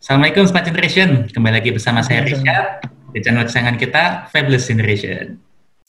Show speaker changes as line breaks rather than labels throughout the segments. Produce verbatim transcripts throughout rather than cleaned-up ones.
Assalamualaikum Smart Generation, kembali lagi bersama saya Risha di channel kesayangan kita Fabulous Generation.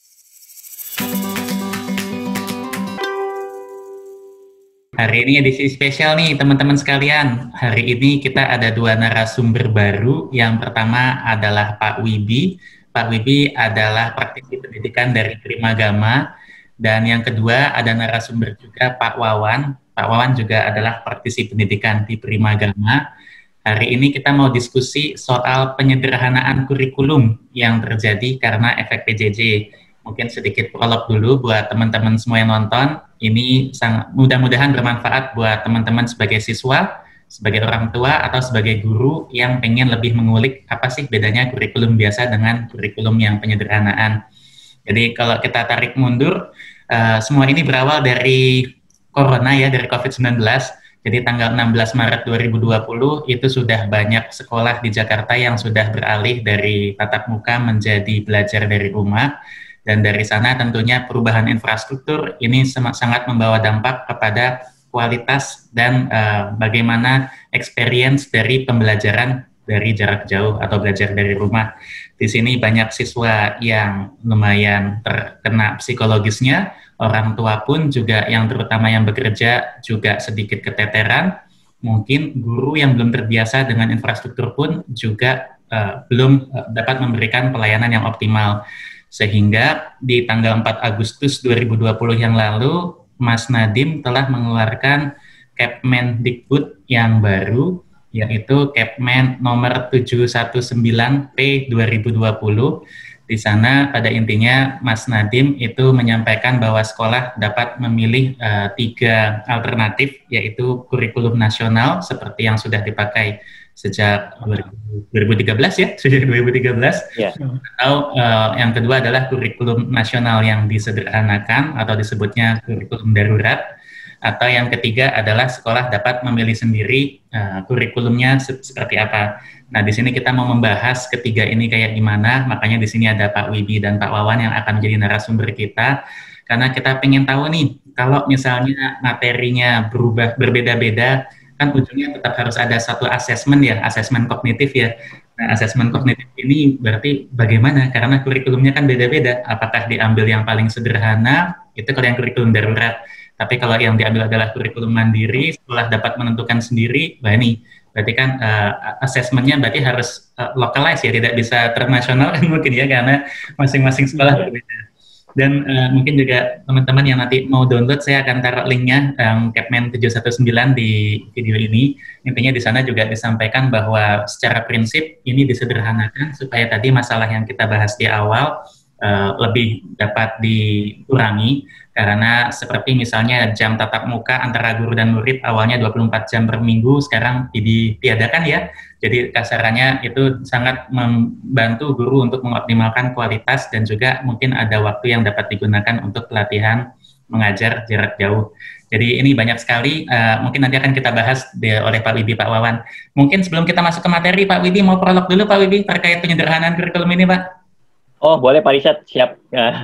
Hari ini edisi spesial nih teman-teman sekalian. Hari ini kita ada dua narasumber baru. Yang pertama adalah Pak Wibi. Pak Wibi adalah praktisi pendidikan dari Primagama. Dan yang kedua ada narasumber juga Pak Wawan. Pak Wawan juga adalah praktisi pendidikan di Primagama. Hari ini kita mau diskusi soal penyederhanaan kurikulum yang terjadi karena efek P J J. Mungkin sedikit prolog dulu buat teman-teman semua yang nonton. Ini sangat mudah-mudahan bermanfaat buat teman-teman sebagai siswa, sebagai orang tua, atau sebagai guru yang pengen lebih mengulik apa sih bedanya kurikulum biasa dengan kurikulum yang penyederhanaan. Jadi kalau kita tarik mundur, uh, semua ini berawal dari Corona ya, dari COVID sembilan belas. Jadi tanggal enam belas Maret dua ribu dua puluh itu sudah banyak sekolah di Jakarta yang sudah beralih dari tatap muka menjadi belajar dari rumah. Dan dari sana tentunya perubahan infrastruktur ini sangat membawa dampak kepada kualitas dan uh, bagaimana experience dari pembelajaran dari jarak jauh atau belajar dari rumah. Di sini banyak siswa yang lumayan terkena psikologisnya, orang tua pun juga yang terutama yang bekerja juga sedikit keteteran. Mungkin guru yang belum terbiasa dengan infrastruktur pun juga uh, belum uh, dapat memberikan pelayanan yang optimal. Sehingga di tanggal empat Agustus dua ribu dua puluh yang lalu, Mas Nadiem telah mengeluarkan Kepmendikbud yang baru, yaitu Kepmen nomor tujuh satu sembilan P dua ribu dua puluh. Di sana pada intinya Mas Nadiem itu menyampaikan bahwa sekolah dapat memilih uh, tiga alternatif, yaitu kurikulum nasional seperti yang sudah dipakai sejak dua ribu tiga belas ya, sejak dua ribu tiga belas, yeah. Atau uh, yang kedua adalah kurikulum nasional yang disederhanakan atau disebutnya kurikulum darurat, atau yang ketiga adalah sekolah dapat memilih sendiri uh, kurikulumnya se seperti apa. Nah, di sini kita mau membahas ketiga ini kayak gimana, makanya di sini ada Pak Wibi dan Pak Wawan yang akan menjadi narasumber kita, karena kita pengen tahu nih, kalau misalnya materinya berubah, berbeda-beda, kan ujungnya tetap harus ada satu asesmen ya, asesmen kognitif ya. Nah, asesmen kognitif ini berarti bagaimana? Karena kurikulumnya kan beda-beda. Apakah diambil yang paling sederhana, itu kalau yang kurikulum darurat. Tapi kalau yang diambil adalah kurikulum mandiri, setelah dapat menentukan sendiri, bah ini berarti kan uh, asesmennya berarti harus uh, localize ya, tidak bisa internasional kan mungkin ya, karena masing-masing sekolah berbeda. Dan uh, mungkin juga teman-teman yang nanti mau download, saya akan taruh linknya um, Kepmen tujuh satu sembilan di video ini. Intinya di sana juga disampaikan bahwa secara prinsip ini disederhanakan supaya tadi masalah yang kita bahas di awal uh, lebih dapat dikurangi. Karena seperti misalnya jam tatap muka antara guru dan murid awalnya dua puluh empat jam per minggu, sekarang ditiadakan ya. Jadi kasarannya itu sangat membantu guru untuk mengoptimalkan kualitas dan juga mungkin ada waktu yang dapat digunakan untuk pelatihan mengajar jarak jauh. Jadi ini banyak sekali, uh, mungkin nanti akan kita bahas di, oleh Pak Wibi, Pak Wawan. Mungkin sebelum kita masuk ke materi, Pak Wibi mau prolog dulu Pak Wibi terkait penyederhanaan kurikulum ini Pak.
Oh boleh Pak Rishad, siap.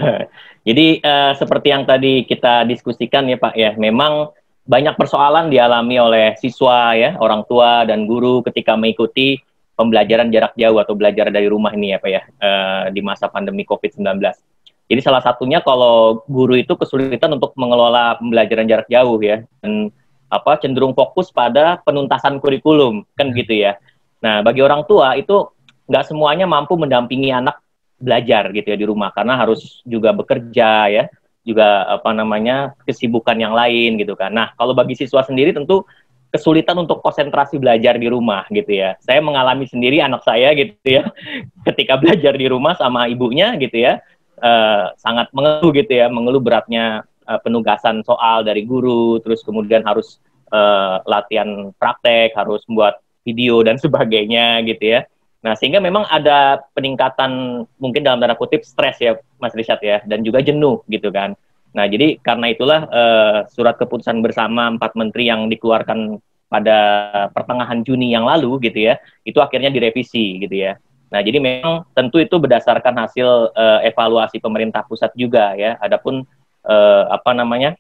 Jadi uh, seperti yang tadi kita diskusikan ya Pak ya, memang banyak persoalan dialami oleh siswa ya, orang tua dan guru ketika mengikuti pembelajaran jarak jauh atau belajar dari rumah ini ya Pak ya, uh, di masa pandemi COVID sembilan belas. Jadi salah satunya kalau guru itu kesulitan untuk mengelola pembelajaran jarak jauh ya, dan apa cenderung fokus pada penuntasan kurikulum kan gitu ya. Nah bagi orang tua itu nggak semuanya mampu mendampingi anak belajar gitu ya di rumah, karena harus juga bekerja ya, juga apa namanya kesibukan yang lain gitu kan. Nah kalau bagi siswa sendiri tentu kesulitan untuk konsentrasi belajar di rumah gitu ya. Saya mengalami sendiri anak saya gitu ya, ketika belajar di rumah sama ibunya gitu ya, uh, sangat mengeluh gitu ya, mengeluh beratnya uh, penugasan soal dari guru, terus kemudian harus uh, latihan praktek, harus membuat video dan sebagainya gitu ya. Nah, sehingga memang ada peningkatan mungkin dalam tanda kutip stres ya, Mas Rishad ya, dan juga jenuh gitu kan. Nah, jadi karena itulah uh, surat keputusan bersama empat menteri yang dikeluarkan pada pertengahan Juni yang lalu gitu ya, itu akhirnya direvisi gitu ya. Nah, jadi memang tentu itu berdasarkan hasil uh, evaluasi pemerintah pusat juga ya. Adapun uh, apa namanya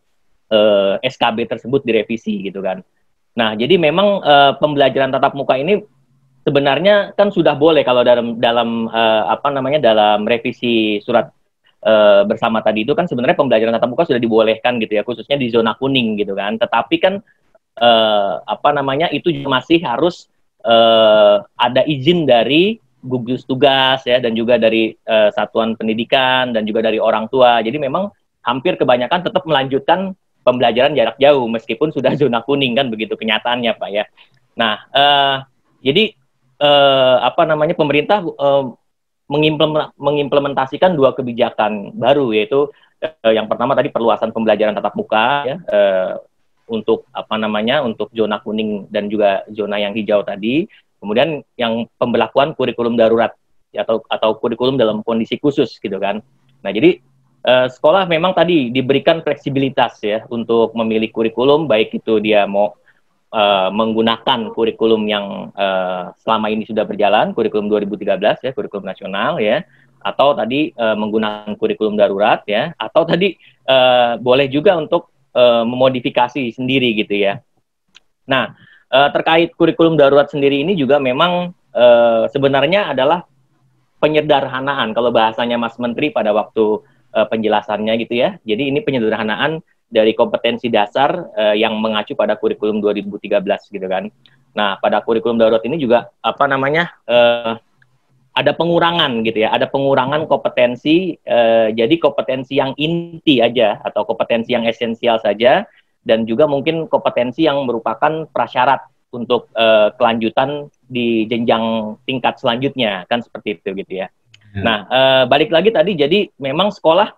uh, S K B tersebut direvisi gitu kan. Nah, jadi memang uh, pembelajaran tatap muka ini sebenarnya kan sudah boleh kalau dalam dalam uh, apa namanya dalam revisi surat uh, bersama tadi itu kan sebenarnya pembelajaran tatap muka sudah dibolehkan gitu ya, khususnya di zona kuning gitu kan. Tetapi kan uh, apa namanya itu masih harus uh, ada izin dari gugus tugas ya, dan juga dari uh, satuan pendidikan dan juga dari orang tua. Jadi memang hampir kebanyakan tetap melanjutkan pembelajaran jarak jauh meskipun sudah zona kuning kan, begitu kenyataannya Pak ya. Nah, uh, jadi uh, apa namanya pemerintah uh, mengimplementasikan dua kebijakan baru, yaitu uh, yang pertama tadi perluasan pembelajaran tatap muka ya, uh, untuk apa namanya untuk zona kuning dan juga zona yang hijau tadi. Kemudian yang pemberlakuan kurikulum darurat ya, atau atau kurikulum dalam kondisi khusus gitu kan. Nah, jadi Uh, sekolah memang tadi diberikan fleksibilitas ya untuk memilih kurikulum, baik itu dia mau uh, menggunakan kurikulum yang uh, selama ini sudah berjalan, kurikulum dua ribu tiga belas ya, kurikulum nasional ya, atau tadi uh, menggunakan kurikulum darurat ya, atau tadi uh, boleh juga untuk uh, memodifikasi sendiri gitu ya. Nah, uh, terkait kurikulum darurat sendiri ini juga memang uh, sebenarnya adalah penyederhanaan kalau bahasanya Mas Menteri pada waktu penjelasannya gitu ya. Jadi ini penyederhanaan dari kompetensi dasar uh, yang mengacu pada kurikulum dua ribu tiga belas gitu kan. Nah, pada kurikulum darurat ini juga apa namanya uh, ada pengurangan gitu ya, ada pengurangan kompetensi, uh, jadi kompetensi yang inti aja atau kompetensi yang esensial saja, dan juga mungkin kompetensi yang merupakan prasyarat untuk uh, kelanjutan di jenjang tingkat selanjutnya kan, seperti itu gitu ya. Nah, uh, balik lagi tadi, jadi memang sekolah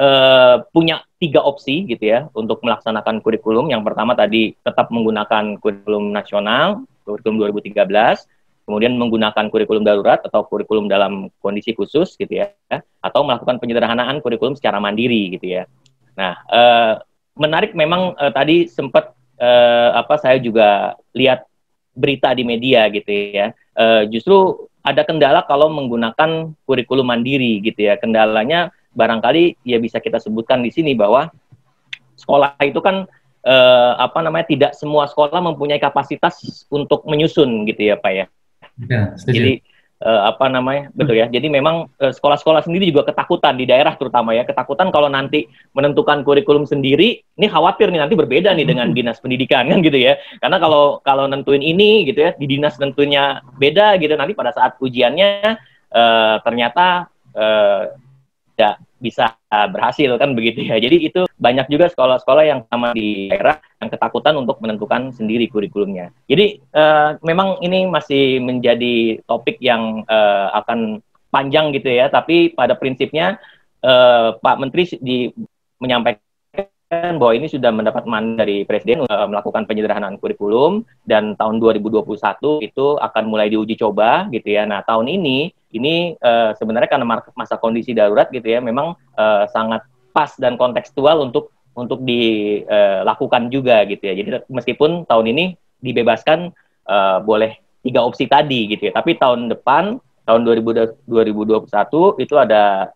uh, punya tiga opsi gitu ya untuk melaksanakan kurikulum. Yang pertama tadi tetap menggunakan kurikulum nasional, kurikulum dua ribu tiga belas, kemudian menggunakan kurikulum darurat atau kurikulum dalam kondisi khusus gitu ya, atau melakukan penyederhanaan kurikulum secara mandiri gitu ya. Nah, uh, menarik memang uh, tadi sempat uh, apa saya juga lihat berita di media gitu ya, uh, justru ada kendala kalau menggunakan kurikulum mandiri gitu ya. Kendalanya barangkali ya bisa kita sebutkan di sini bahwa sekolah itu kan eh, apa namanya tidak semua sekolah mempunyai kapasitas untuk menyusun gitu ya Pak ya. Ya, jadi eh, apa namanya betul ya. Jadi memang eh, sekolah-sekolah sendiri juga ketakutan di daerah terutama ya, ketakutan kalau nanti menentukan kurikulum sendiri, ini khawatir nih nanti berbeda nih dengan dinas pendidikan kan gitu ya. Karena kalau kalau nentuin ini gitu ya, di dinas nentunya beda gitu, nanti pada saat ujiannya eh, ternyata eh, tidak bisa berhasil kan begitu ya. Jadi itu banyak juga sekolah-sekolah yang sama di daerah yang ketakutan untuk menentukan sendiri kurikulumnya. Jadi uh, memang ini masih menjadi topik yang uh, akan panjang gitu ya. Tapi pada prinsipnya uh, Pak Menteri di, menyampaikan bahwa ini sudah mendapat mandat dari Presiden uh, melakukan penyederhanaan kurikulum, dan tahun dua ribu dua puluh satu itu akan mulai diuji coba gitu ya. Nah, tahun ini ini uh, sebenarnya karena masa kondisi darurat gitu ya, memang uh, sangat pas dan kontekstual untuk untuk dilakukan uh, juga gitu ya. Jadi meskipun tahun ini dibebaskan uh, boleh tiga opsi tadi gitu ya, tapi tahun depan tahun dua ribu dua puluh satu itu ada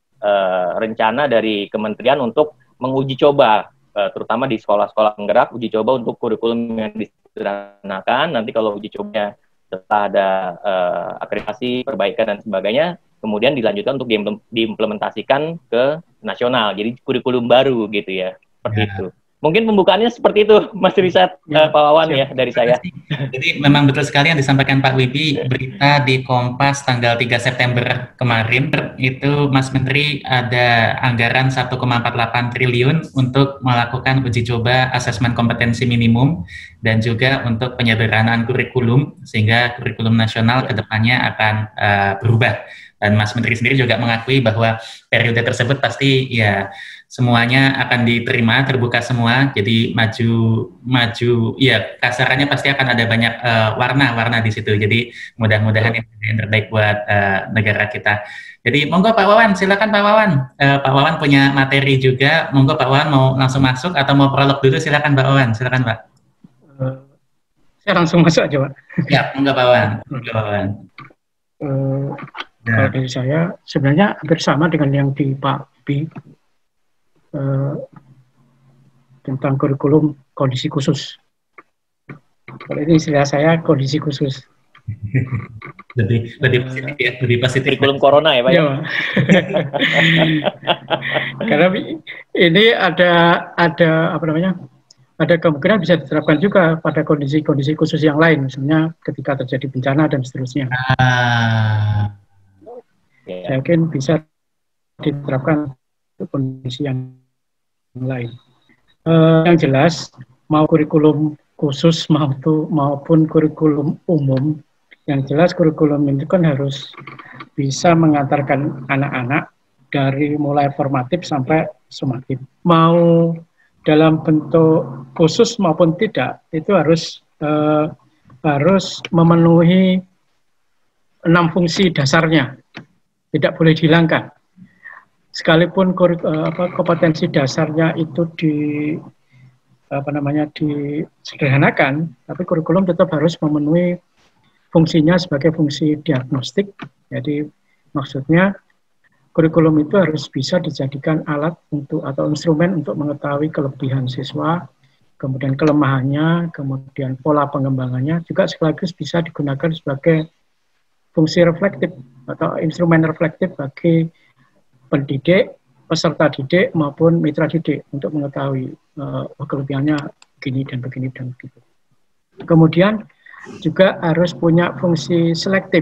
uh, rencana dari kementerian untuk menguji coba, uh, terutama di sekolah-sekolah penggerak, uji coba untuk kurikulum yang disederhanakan. Nanti kalau uji cobanya setelah ada uh, akreditasi, perbaikan dan sebagainya, kemudian dilanjutkan untuk diimplementasikan ke nasional. Jadi kurikulum baru gitu ya, seperti ya. Itu. Mungkin pembukaannya seperti itu, Mas Risat, ya, uh, Pak Wawan ya dari saya.
Jadi memang betul sekali yang disampaikan Pak Wibi, berita di Kompas tanggal tiga September kemarin, itu Mas Menteri ada anggaran satu koma empat delapan triliun untuk melakukan uji coba asesmen kompetensi minimum dan juga untuk penyederhanaan kurikulum, sehingga kurikulum nasional ke depannya akan uh, berubah. Dan Mas Menteri sendiri juga mengakui bahwa periode tersebut pasti ya semuanya akan diterima, terbuka semua, jadi maju, maju, ya kasarannya pasti akan ada banyak warna-warna uh, di situ. Jadi mudah-mudahan ini yang terbaik buat uh, negara kita. Jadi monggo Pak Wawan, silakan Pak Wawan. Uh, Pak Wawan punya materi juga. Monggo Pak Wawan mau langsung masuk atau mau prolog dulu? Silakan Pak Wawan, silakan Pak.
Uh, saya langsung masuk aja Pak.
Ya, monggo Pak Wawan. Monggo Pak Wawan.
Uh, ya. Kalau dari saya sebenarnya hampir sama dengan yang di Pak B. Uh, tentang kurikulum kondisi khusus. Kalau ini istilah saya kondisi khusus.
lebih lebih positif ya, lebih positif.
Kurikulum corona ya Pak?
Ya. Karena ini ada ada apa namanya? Ada kemungkinan bisa diterapkan juga pada kondisi-kondisi khusus yang lain, misalnya ketika terjadi bencana dan seterusnya.
Ah.
Saya yakin bisa diterapkan untuk kondisi yang lain. Uh, yang jelas, mau kurikulum khusus maupun, maupun kurikulum umum, yang jelas kurikulum itu kan harus bisa mengantarkan anak-anak dari mulai formatif sampai sumatif. Mau dalam bentuk khusus maupun tidak, itu harus uh, harus memenuhi enam fungsi dasarnya, tidak boleh dihilangkan. Sekalipun uh, apa, kompetensi dasarnya itu di apa namanya disederhanakan, tapi kurikulum tetap harus memenuhi fungsinya sebagai fungsi diagnostik. Jadi maksudnya kurikulum itu harus bisa dijadikan alat untuk atau instrumen untuk mengetahui kelebihan siswa, kemudian kelemahannya, kemudian pola pengembangannya, juga sekaligus bisa digunakan sebagai fungsi reflektif atau instrumen reflektif bagi pendidik, peserta didik maupun mitra didik untuk mengetahui uh, kelebihannya begini dan begini dan begitu. Kemudian juga harus punya fungsi selektif.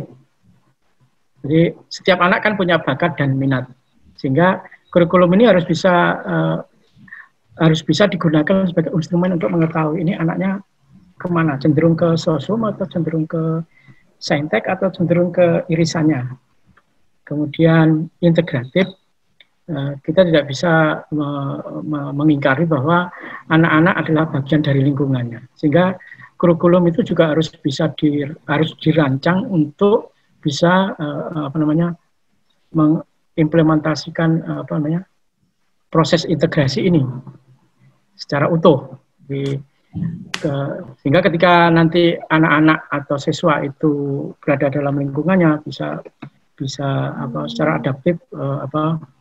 Jadi setiap anak kan punya bakat dan minat, sehingga kurikulum ini harus bisa uh, harus bisa digunakan sebagai instrumen untuk mengetahui ini anaknya kemana, cenderung ke sosum atau cenderung ke saintek atau cenderung ke irisannya. Kemudian integratif, uh, kita tidak bisa me me mengingkari bahwa anak-anak adalah bagian dari lingkungannya, sehingga kurikulum itu juga harus bisa di, harus dirancang untuk bisa uh, apa namanya mengimplementasikan uh, apa namanya proses integrasi ini secara utuh di, ke, sehingga ketika nanti anak-anak atau siswa itu berada dalam lingkungannya bisa bisa apa secara adaptif uh, apa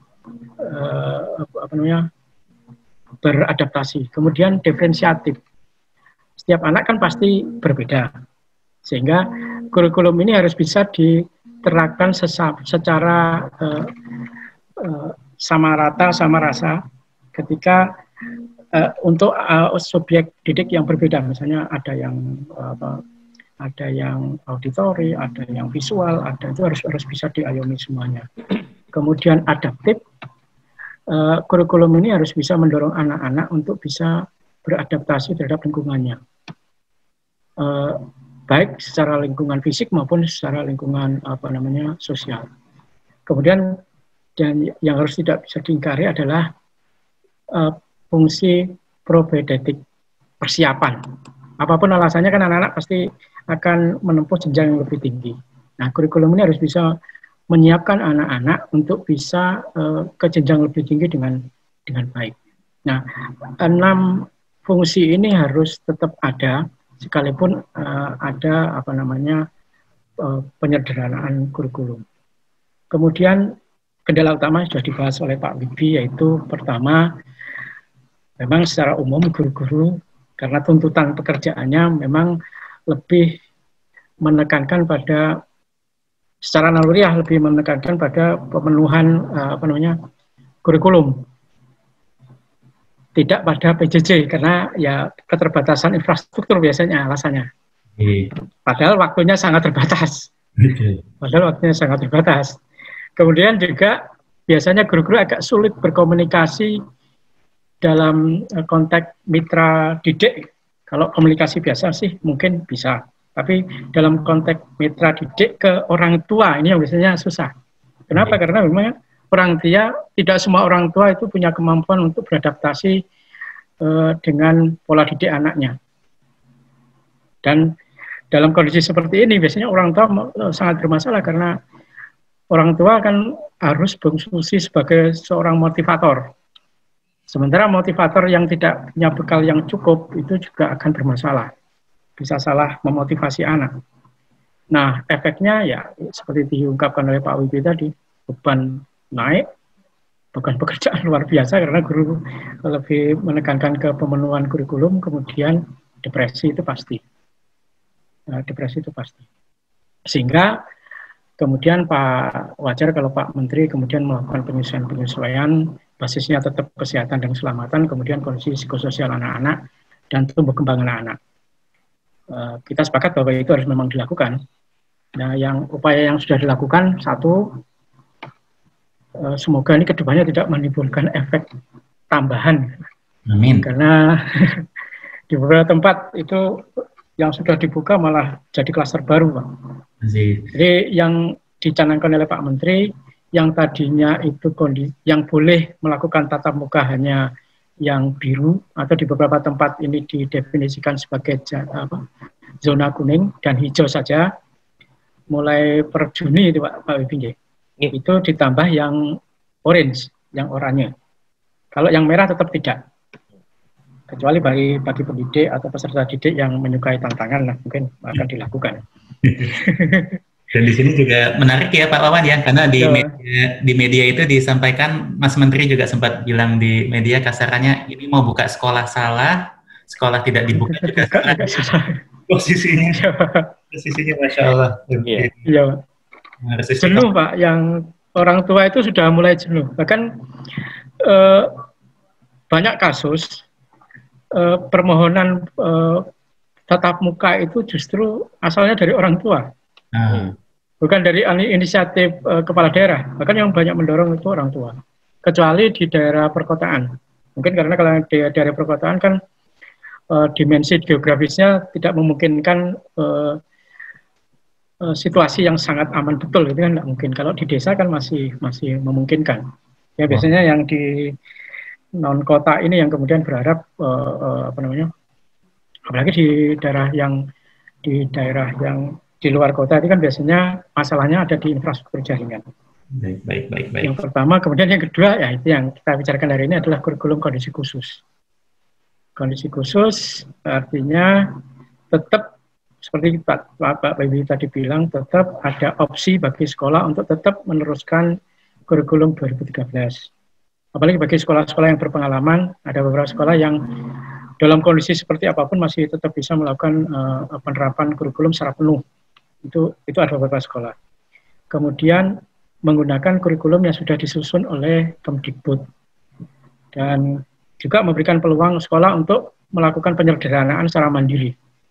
uh, apa namanya beradaptasi. Kemudian diferensiatif, setiap anak kan pasti berbeda, sehingga kurikulum ini harus bisa diterapkan secara uh, uh, sama rata, sama rasa ketika uh, untuk uh, subjek didik yang berbeda. Misalnya ada yang uh, ada yang auditori, ada yang visual, ada itu harus harus bisa diayomi semuanya. Kemudian adaptif, uh, kurikulum ini harus bisa mendorong anak-anak untuk bisa beradaptasi terhadap lingkungannya. Uh, baik secara lingkungan fisik maupun secara lingkungan apa namanya sosial. Kemudian dan yang harus tidak bisa diingkari adalah uh, fungsi propedetik, persiapan. Apapun alasannya kan anak-anak pasti akan menempuh jenjang yang lebih tinggi. Nah, kurikulum ini harus bisa menyiapkan anak-anak untuk bisa uh, ke jenjang lebih tinggi dengan dengan baik. Nah, enam fungsi ini harus tetap ada, sekalipun uh, ada apa namanya uh, penyederhanaan kurikulum. Kemudian kendala utama sudah dibahas oleh Pak Wibi, yaitu pertama, memang secara umum guru-guru karena tuntutan pekerjaannya memang lebih menekankan pada secara naluriah lebih menekankan pada pemenuhan uh, apa namanya kurikulum, tidak pada P J J karena ya keterbatasan infrastruktur biasanya alasannya. Hmm. Padahal waktunya sangat terbatas. Okay. Padahal waktunya sangat terbatas. Kemudian juga biasanya guru-guru agak sulit berkomunikasi dalam konteks mitra didik. Kalau komunikasi biasa sih mungkin bisa, tapi dalam konteks mitra didik ke orang tua ini yang biasanya susah. Kenapa? Okay. Karena memang orang tua, tidak semua orang tua itu punya kemampuan untuk beradaptasi uh, dengan pola didik anaknya. Dan dalam kondisi seperti ini, biasanya orang tua uh, sangat bermasalah karena orang tua kan harus berfungsi sebagai seorang motivator. Sementara motivator yang tidak punya bekal yang cukup, itu juga akan bermasalah. Bisa salah memotivasi anak. Nah, efeknya ya seperti diungkapkan oleh Pak Wibi tadi, beban naik, bukan pekerjaan luar biasa karena guru lebih menekankan ke pemenuhan kurikulum, kemudian depresi itu pasti. Nah, depresi itu pasti. Sehingga kemudian Pak wajar kalau Pak Menteri kemudian melakukan penyesuaian-penyesuaian basisnya tetap kesehatan dan keselamatan, kemudian kondisi psikososial anak-anak dan tumbuh kembang anak-anak. Uh, kita sepakat bahwa itu harus memang dilakukan. Nah, yang upaya yang sudah dilakukan, satu, uh, semoga ini kedepannya tidak menimbulkan efek tambahan.
Amin.
Karena di beberapa tempat itu yang sudah dibuka malah jadi klaster baru, Pak. Jadi yang dicanangkan oleh Pak Menteri, yang tadinya itu kondisi yang boleh melakukan tatap muka hanya yang biru atau di beberapa tempat ini didefinisikan sebagai apa, zona kuning dan hijau saja, mulai per Juni itu Pak, Pak Wibi, yeah. Itu ditambah yang orange, yang oranye. Kalau yang merah tetap tidak. Kecuali bagi bagi pendidik atau peserta didik yang menyukai tantangan, nah, mungkin akan dilakukan.
Dan di sini juga menarik ya Pak Wawan ya, karena di media, di media itu disampaikan, Mas Menteri juga sempat bilang di media kasarannya, ini mau buka sekolah salah, sekolah tidak dibuka juga salah. Posisinya, posisinya Masya Allah.
Iya. Iya. Jenuh Pak, yang orang tua itu sudah mulai jenuh. Bahkan eh, banyak kasus Uh, permohonan uh, tatap muka itu justru asalnya dari orang tua, uh. bukan dari inisiatif uh, kepala daerah. Bahkan yang banyak mendorong itu orang tua, kecuali di daerah perkotaan. Mungkin karena kalau di daerah perkotaan kan uh, dimensi geografisnya tidak memungkinkan uh, uh, situasi yang sangat aman betul, itu kan tidak mungkin. Kalau di desa kan masih masih memungkinkan. Ya biasanya uh. yang di non kota ini yang kemudian berharap uh, uh, apa namanya, apalagi di daerah yang di daerah yang di luar kota itu kan biasanya masalahnya ada di infrastruktur jaringan.
Baik, baik, baik, baik.
Yang pertama, kemudian yang kedua ya itu yang kita bicarakan hari ini adalah kurikulum kondisi khusus. Kondisi khusus artinya tetap seperti Pak Pak Bibi tadi bilang, tetap ada opsi bagi sekolah untuk tetap meneruskan kurikulum dua ribu tiga belas. Apalagi bagi sekolah-sekolah yang berpengalaman, ada beberapa sekolah yang dalam kondisi seperti apapun masih tetap bisa melakukan uh, penerapan kurikulum secara penuh. Itu itu ada beberapa sekolah. Kemudian menggunakan kurikulum yang sudah disusun oleh Kemdikbud. Dan juga memberikan peluang sekolah untuk melakukan penyederhanaan secara mandiri.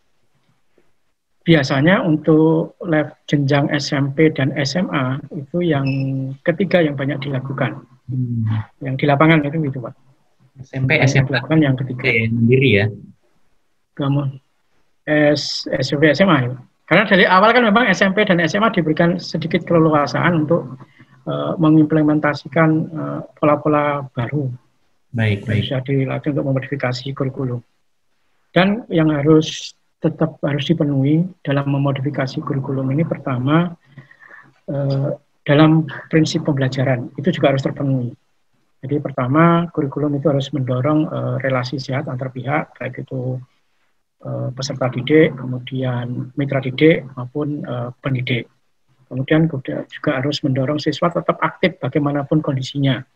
Biasanya untuk level jenjang S M P dan S M A itu yang ketiga yang banyak dilakukan. Hmm. Yang di lapangan itu gitu Pak.
S M P, S M A
kan yang ketiga.
Ya, sendiri ya.
Kamu S M P, S M A. Ya. Karena dari awal kan memang S M P dan S M A diberikan sedikit keleluasaan untuk uh, mengimplementasikan uh, pola-pola baru.
Baik, baik.
Bisa dilatih untuk memodifikasi kurikulum. Dan yang harus tetap harus dipenuhi dalam memodifikasi kurikulum ini pertama uh, dalam prinsip pembelajaran itu juga harus terpenuhi. Jadi pertama, kurikulum itu harus mendorong uh, relasi sehat antar pihak, baik itu uh, peserta didik, kemudian mitra didik maupun uh, pendidik. Kemudian juga harus mendorong siswa tetap aktif bagaimanapun kondisinya.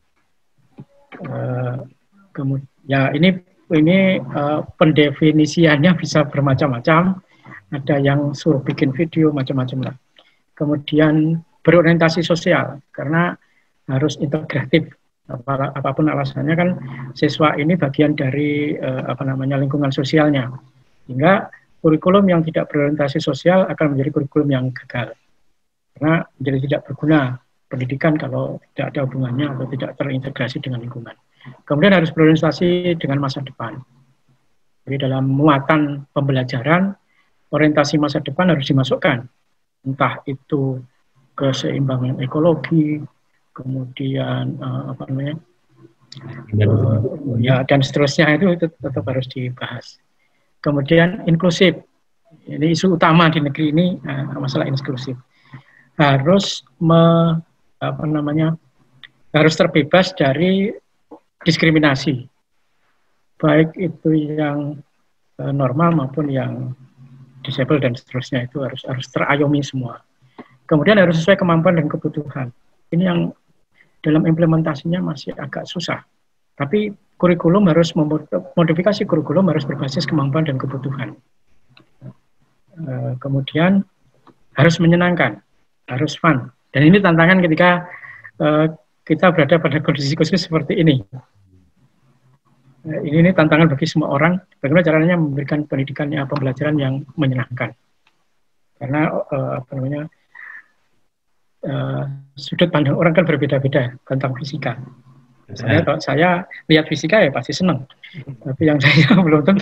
Uh, kemudian ya ini ini uh, pendefinisiannya bisa bermacam-macam. Ada yang suruh bikin video macam-macam lah. Kemudian berorientasi sosial, karena harus integratif. Apapun alasannya kan siswa ini bagian dari eh, apa namanya lingkungan sosialnya, sehingga kurikulum yang tidak berorientasi sosial akan menjadi kurikulum yang gagal, karena menjadi tidak berguna pendidikan kalau tidak ada hubungannya atau tidak terintegrasi dengan lingkungan. Kemudian harus berorientasi dengan masa depan. Jadi dalam muatan pembelajaran, orientasi masa depan harus dimasukkan, entah itu keseimbangan ekologi, kemudian uh, apa namanya, uh, ya dan seterusnya itu, itu tetap harus dibahas. Kemudian inklusif, ini isu utama di negeri ini, uh, masalah inklusif, harus me, apa namanya, harus terbebas dari diskriminasi, baik itu yang uh, normal maupun yang disable dan seterusnya, itu harus harus terayomi semua. Kemudian harus sesuai kemampuan dan kebutuhan. Ini yang dalam implementasinya masih agak susah. Tapi kurikulum harus modifikasi kurikulum harus berbasis kemampuan dan kebutuhan. E, kemudian harus menyenangkan, harus fun. Dan ini tantangan ketika uh, kita berada pada kondisi khusus seperti ini. Uh, ini, ini tantangan bagi semua orang, bagaimana caranya memberikan pendidikan, pembelajaran yang menyenangkan. Karena uh, apa namanya, uh, sudut pandang orang kan berbeda-beda tentang fisika. Saya, kalau saya lihat fisika ya pasti senang, tapi yang saya belum tentu.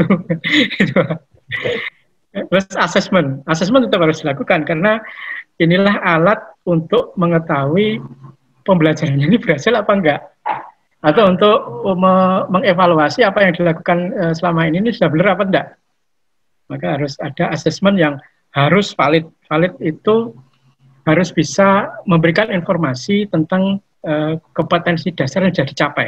Terus asesmen, asesmen tetap harus dilakukan karena inilah alat untuk mengetahui pembelajarannya ini berhasil apa enggak, atau untuk me mengevaluasi apa yang dilakukan uh, selama ini ini sudah benar apa enggak. Maka harus ada asesmen yang harus valid. Valid itu harus bisa memberikan informasi tentang uh, kompetensi dasar yang sudah dicapai.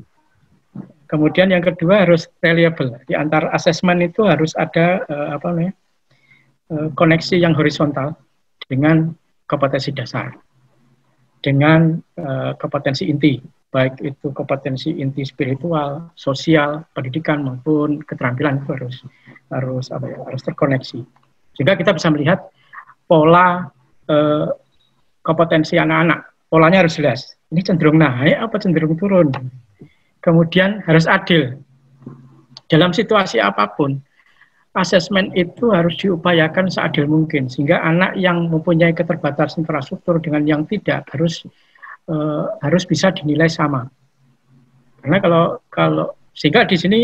Kemudian yang kedua harus reliable. Di antara asesmen itu harus ada uh, apa namanya, uh, koneksi yang horizontal dengan kompetensi dasar, dengan uh, kompetensi inti, baik itu kompetensi inti spiritual, sosial, pendidikan maupun keterampilan itu harus harus apa ya, harus terkoneksi. Sehingga kita bisa melihat pola uh, kompetensi anak-anak. Polanya harus jelas. Ini cenderung naik apa cenderung turun. Kemudian harus adil. Dalam situasi apapun, asesmen itu harus diupayakan seadil mungkin, sehingga anak yang mempunyai keterbatasan infrastruktur dengan yang tidak harus uh, harus bisa dinilai sama. Karena kalau kalau sehingga di sini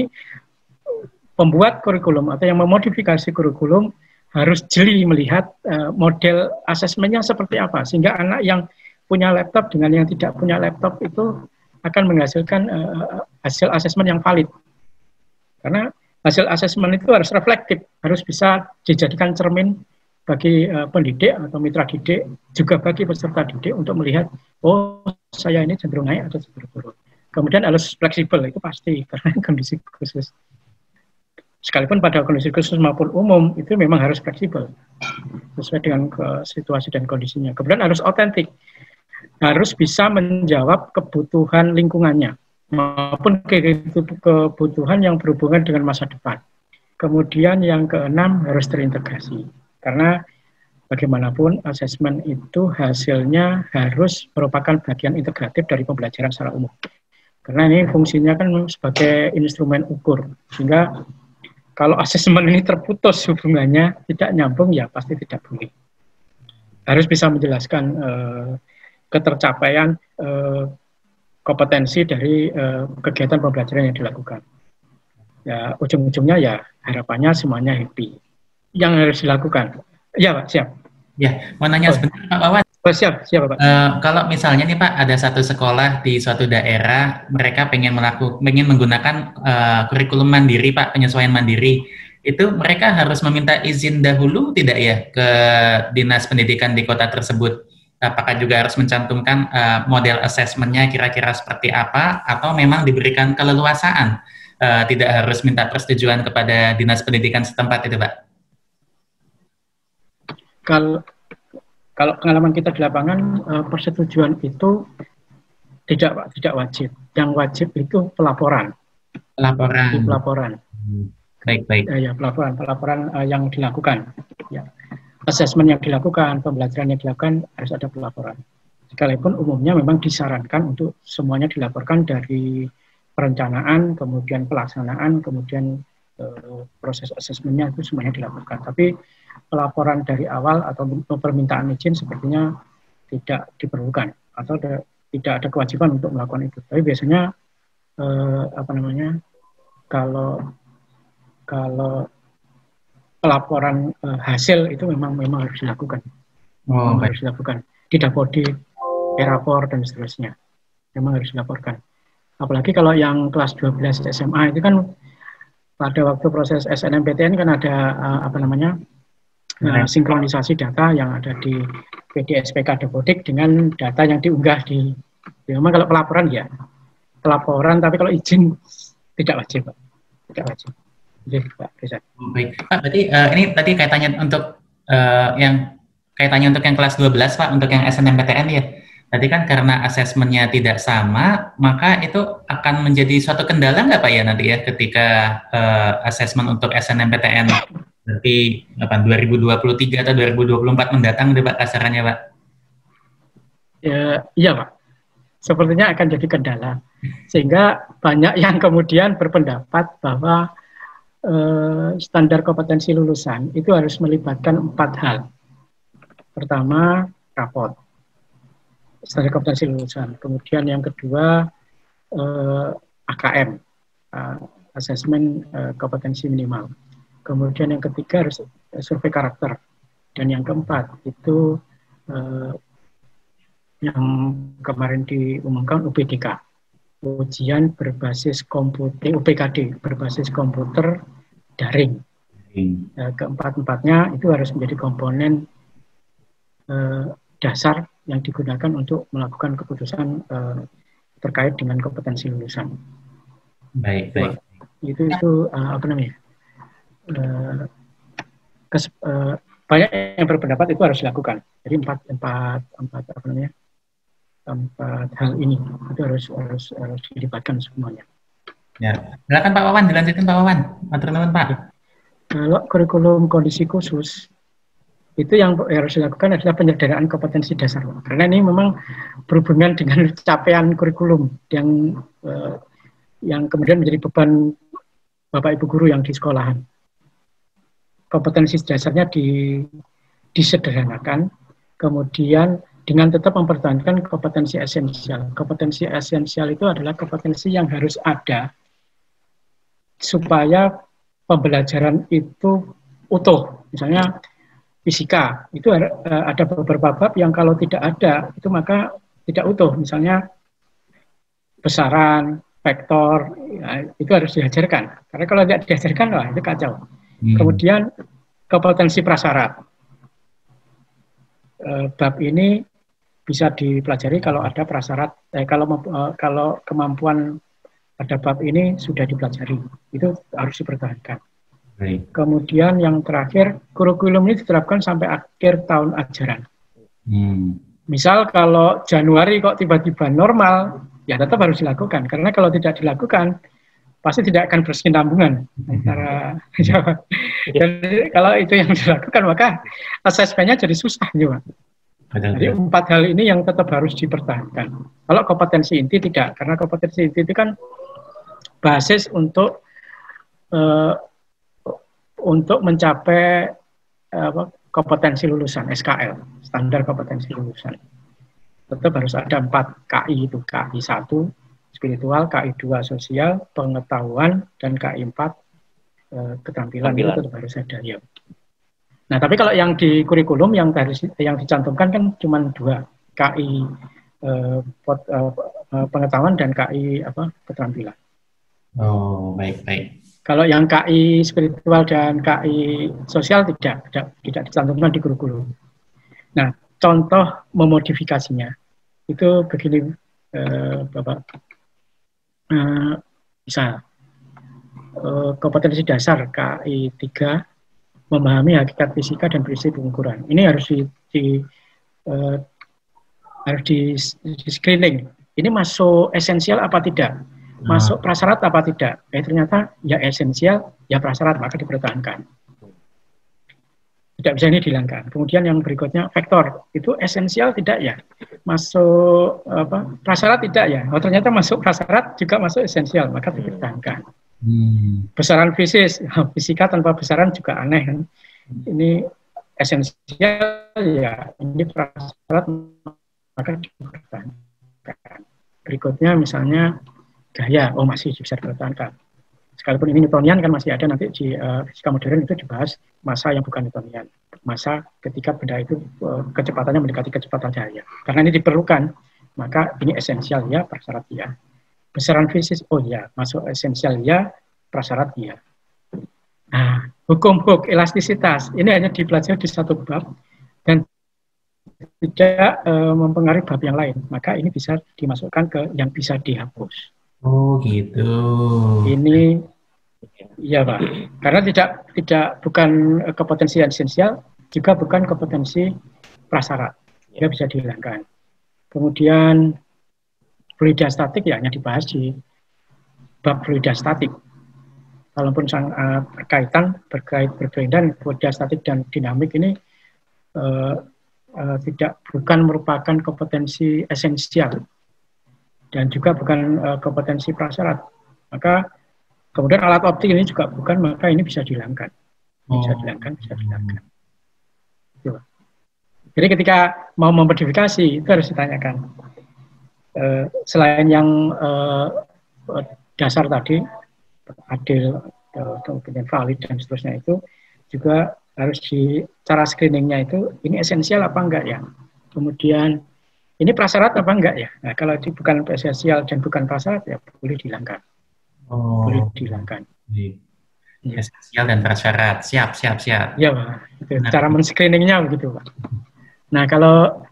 pembuat kurikulum atau yang memodifikasi kurikulum harus jeli melihat uh, model asesmennya seperti apa, sehingga anak yang punya laptop dengan yang tidak punya laptop itu akan menghasilkan uh, hasil asesmen yang valid. Karena hasil asesmen itu harus reflektif, harus bisa dijadikan cermin bagi uh, pendidik atau mitra didik, juga bagi peserta didik untuk melihat, oh saya ini cenderung naik atau cenderung turun. Kemudian harus fleksibel, itu pasti, karena kondisi khusus. Sekalipun pada kondisi khusus maupun umum, itu memang harus fleksibel, sesuai dengan ke situasi dan kondisinya. Kemudian harus otentik, harus bisa menjawab kebutuhan lingkungannya maupun kebutuhan yang berhubungan dengan masa depan. Kemudian yang keenam harus terintegrasi, karena bagaimanapun asesmen itu hasilnya harus merupakan bagian integratif dari pembelajaran secara umum. Karena ini fungsinya kan sebagai instrumen ukur, sehingga kalau asesmen ini terputus hubungannya, tidak nyambung, ya pasti tidak boleh. Harus bisa menjelaskan eh, ketercapaian eh, kompetensi dari eh, kegiatan pembelajaran yang dilakukan. Ya, ujung-ujungnya ya harapannya semuanya happy. Yang harus dilakukan. Ya Pak, siap.
Ya, mau nanya oh. sebentar Pak Wawan.
Oh, siap, siap Pak.
Uh, kalau misalnya nih Pak, ada satu sekolah di suatu daerah, mereka pengen melakukan, pengen menggunakan uh, kurikulum mandiri Pak, penyesuaian mandiri. Itu mereka harus meminta izin dahulu tidak ya ke dinas pendidikan di kota tersebut? Apakah juga harus mencantumkan uh, model asesmennya kira-kira seperti apa, atau memang diberikan keleluasaan, uh, tidak harus minta persetujuan kepada dinas pendidikan setempat itu Pak?
Kalau kalau pengalaman kita di lapangan, uh, persetujuan itu tidak Pak, tidak wajib. Yang wajib itu pelaporan.
Pelaporan.
Pelaporan.
Hmm. Baik baik.
Uh, ya pelaporan, pelaporan uh, yang dilakukan. Ya. Asesmen yang dilakukan, pembelajaran yang dilakukan harus ada pelaporan. Sekalipun umumnya memang disarankan untuk semuanya dilaporkan dari perencanaan, kemudian pelaksanaan, kemudian eh, proses asesmennya itu semuanya dilaporkan. Tapi pelaporan dari awal atau permintaan izin sepertinya tidak diperlukan atau ada, tidak ada kewajiban untuk melakukan itu. Tapi biasanya eh, apa namanya kalau kalau pelaporan uh, hasil itu memang memang harus dilakukan, oh, memang harus dilakukan. Didapodik, erapor dan seterusnya, memang harus dilaporkan. Apalagi kalau yang kelas dua belas S M A itu kan pada waktu proses S N M P T N kan ada uh, apa namanya uh, sinkronisasi data yang ada di P D S P K Dapodik dengan data yang diunggah di. Ya, memang kalau pelaporan ya pelaporan, tapi kalau izin tidak wajib, Pak. Tidak wajib. Jadi, Pak Rizal.
Oh, baik, Pak. Berarti uh, ini tadi kaitannya untuk uh, yang kaitannya untuk yang kelas dua belas, Pak, untuk yang S N M P T N ya. Tadi kan karena asesmennya tidak sama, maka itu akan menjadi suatu kendala nggak Pak ya nanti ya ketika uh, asesmen untuk S N M P T N Berarti apa, dua ribu dua puluh tiga atau dua ribu dua puluh empat mendatang deh Pak kasarannya Pak?
Ya, iya Pak, sepertinya akan jadi kendala. Sehingga banyak yang kemudian berpendapat bahwa eh, standar kompetensi lulusan itu harus melibatkan empat hal. Pertama, rapot, standar kompetensi lulusan. Kemudian yang kedua, eh, A K M, uh, asesmen uh, kompetensi minimal. Kemudian yang ketiga harus survei karakter. Dan yang keempat itu uh, yang kemarin diumumkan U B D K, ujian berbasis komputer, U B K D, berbasis komputer daring. Uh, keempat-empatnya itu harus menjadi komponen uh, dasar yang digunakan untuk melakukan keputusan uh, terkait dengan kompetensi lulusan.
Baik, baik.
Itu itu uh, apa namanya? Uh, kes, uh, banyak yang berpendapat itu harus dilakukan. Jadi empat empat empat apa namanya? Empat hal ini itu harus harus harus dilibatkan semuanya.
Ya, silakan Pak Wawan, dilanjutin Pak Wawan. Matur nuwun Pak.
Kalau kurikulum kondisi khusus itu yang harus dilakukan adalah penyederhanaan kompetensi dasar, karena ini memang berhubungan dengan capaian kurikulum yang eh, yang kemudian menjadi beban Bapak Ibu guru yang di sekolahan. Kompetensi dasarnya di, disederhanakan, kemudian dengan tetap mempertahankan kompetensi esensial. Kompetensi esensial itu adalah kompetensi yang harus ada supaya pembelajaran itu utuh. Misalnya fisika, itu ada beberapa bab yang kalau tidak ada, itu maka tidak utuh. Misalnya besaran, vektor, ya, itu harus diajarkan. Karena kalau tidak diajarkan, wah, itu kacau. Hmm. Kemudian kompetensi prasyarat. E, bab ini bisa dipelajari kalau ada prasyarat, eh, kalau, eh, kalau kemampuan pada bab ini sudah dipelajari. Itu harus dipertahankan. Baik. Kemudian yang terakhir, kurikulum ini diterapkan sampai akhir tahun ajaran. Hmm. Misal kalau Januari kok tiba-tiba normal, ya tetap harus dilakukan. Karena kalau tidak dilakukan, pasti tidak akan berkesinambungan antara. Jadi kalau itu yang dilakukan, maka asesmennya jadi susah juga. Jadi empat hal ini yang tetap harus dipertahankan. Kalau kompetensi inti tidak, karena kompetensi inti itu kan basis untuk uh, untuk mencapai apa, kompetensi lulusan S K L, standar kompetensi lulusan. Tetap harus ada empat K I itu, K I satu spiritual, K I dua sosial, pengetahuan, dan K I empat eh, keterampilan. Itu tetap harus ada ya. Nah, tapi kalau yang di kurikulum yang harus yang dicantumkan kan cuma dua, K I eh, pot, eh, pengetahuan dan K I apa keterampilan.
Oh, baik, baik.
Kalau yang K I spiritual dan K I sosial tidak tidak, tidak dicantumkan di kurikulum. Nah, contoh memodifikasinya itu begini, eh, Bapak. Eh, bisa eh, kompetensi dasar K I tiga, memahami hakikat fisika dan prinsip pengukuran. Ini harus di, di eh, harus di, di screening. Ini masuk esensial apa tidak? Masuk prasyarat apa tidak? Eh, ternyata ya esensial, ya prasyarat, maka dipertahankan. Tidak bisa ini dihilangkan. Kemudian yang berikutnya vektor, itu esensial tidak ya? Masuk apa? Prasyarat tidak ya? Oh, ternyata masuk prasyarat juga masuk esensial, maka dipertahankan. Hmm. Besaran fisis, fisika tanpa besaran juga aneh kan? Ini esensial ya, ini prasyarat, maka dipertahankan. Berikutnya misalnya gaya, oh masih bisa dipertahankan. Sekalipun ini Newtonian kan masih ada nanti di uh, fisika modern itu dibahas massa yang bukan Newtonian. Massa ketika benda itu uh, kecepatannya mendekati kecepatan cahaya. Karena ini diperlukan, maka ini esensial ya, prasyarat ya. Besaran fisis, oh ya, masuk esensial ya, prasyarat ya. Nah, hukum Hooke, elastisitas, ini hanya dipelajari di satu bab dan tidak uh, mempengaruhi bab yang lain. Maka ini bisa dimasukkan ke yang bisa dihapus.
Oh gitu.
Ini iya Pak, karena tidak tidak bukan kompetensi esensial, juga bukan kompetensi prasyarat, dia bisa dihilangkan. Kemudian fluida statik ya hanya dibahas di bab fluida statik. walaupun sangat uh, berkaitan, berkait berkaitan, boda statik dan dinamik ini uh, uh, tidak bukan merupakan kompetensi esensial dan juga bukan uh, kompetensi prasyarat. Maka kemudian alat optik ini juga bukan, maka ini bisa dihilangkan, bisa dihilangkan, bisa dihilangkan. Gitu. Jadi ketika mau memodifikasi itu harus ditanyakan. Uh, selain yang uh, dasar tadi, adil, kemudian valid dan seterusnya, itu juga harus di cara screeningnya itu ini esensial apa enggak ya. Kemudian ini prasyarat apa enggak ya. Nah, kalau itu bukan esensial dan bukan prasyarat ya boleh dihilangkan. Oh. Boleh dihilangkan.
Ya. Esensial dan prasyarat, siap, siap, siap.
Ya, Pak. Itu cara men-screeningnya begitu, Pak. Nah, kalau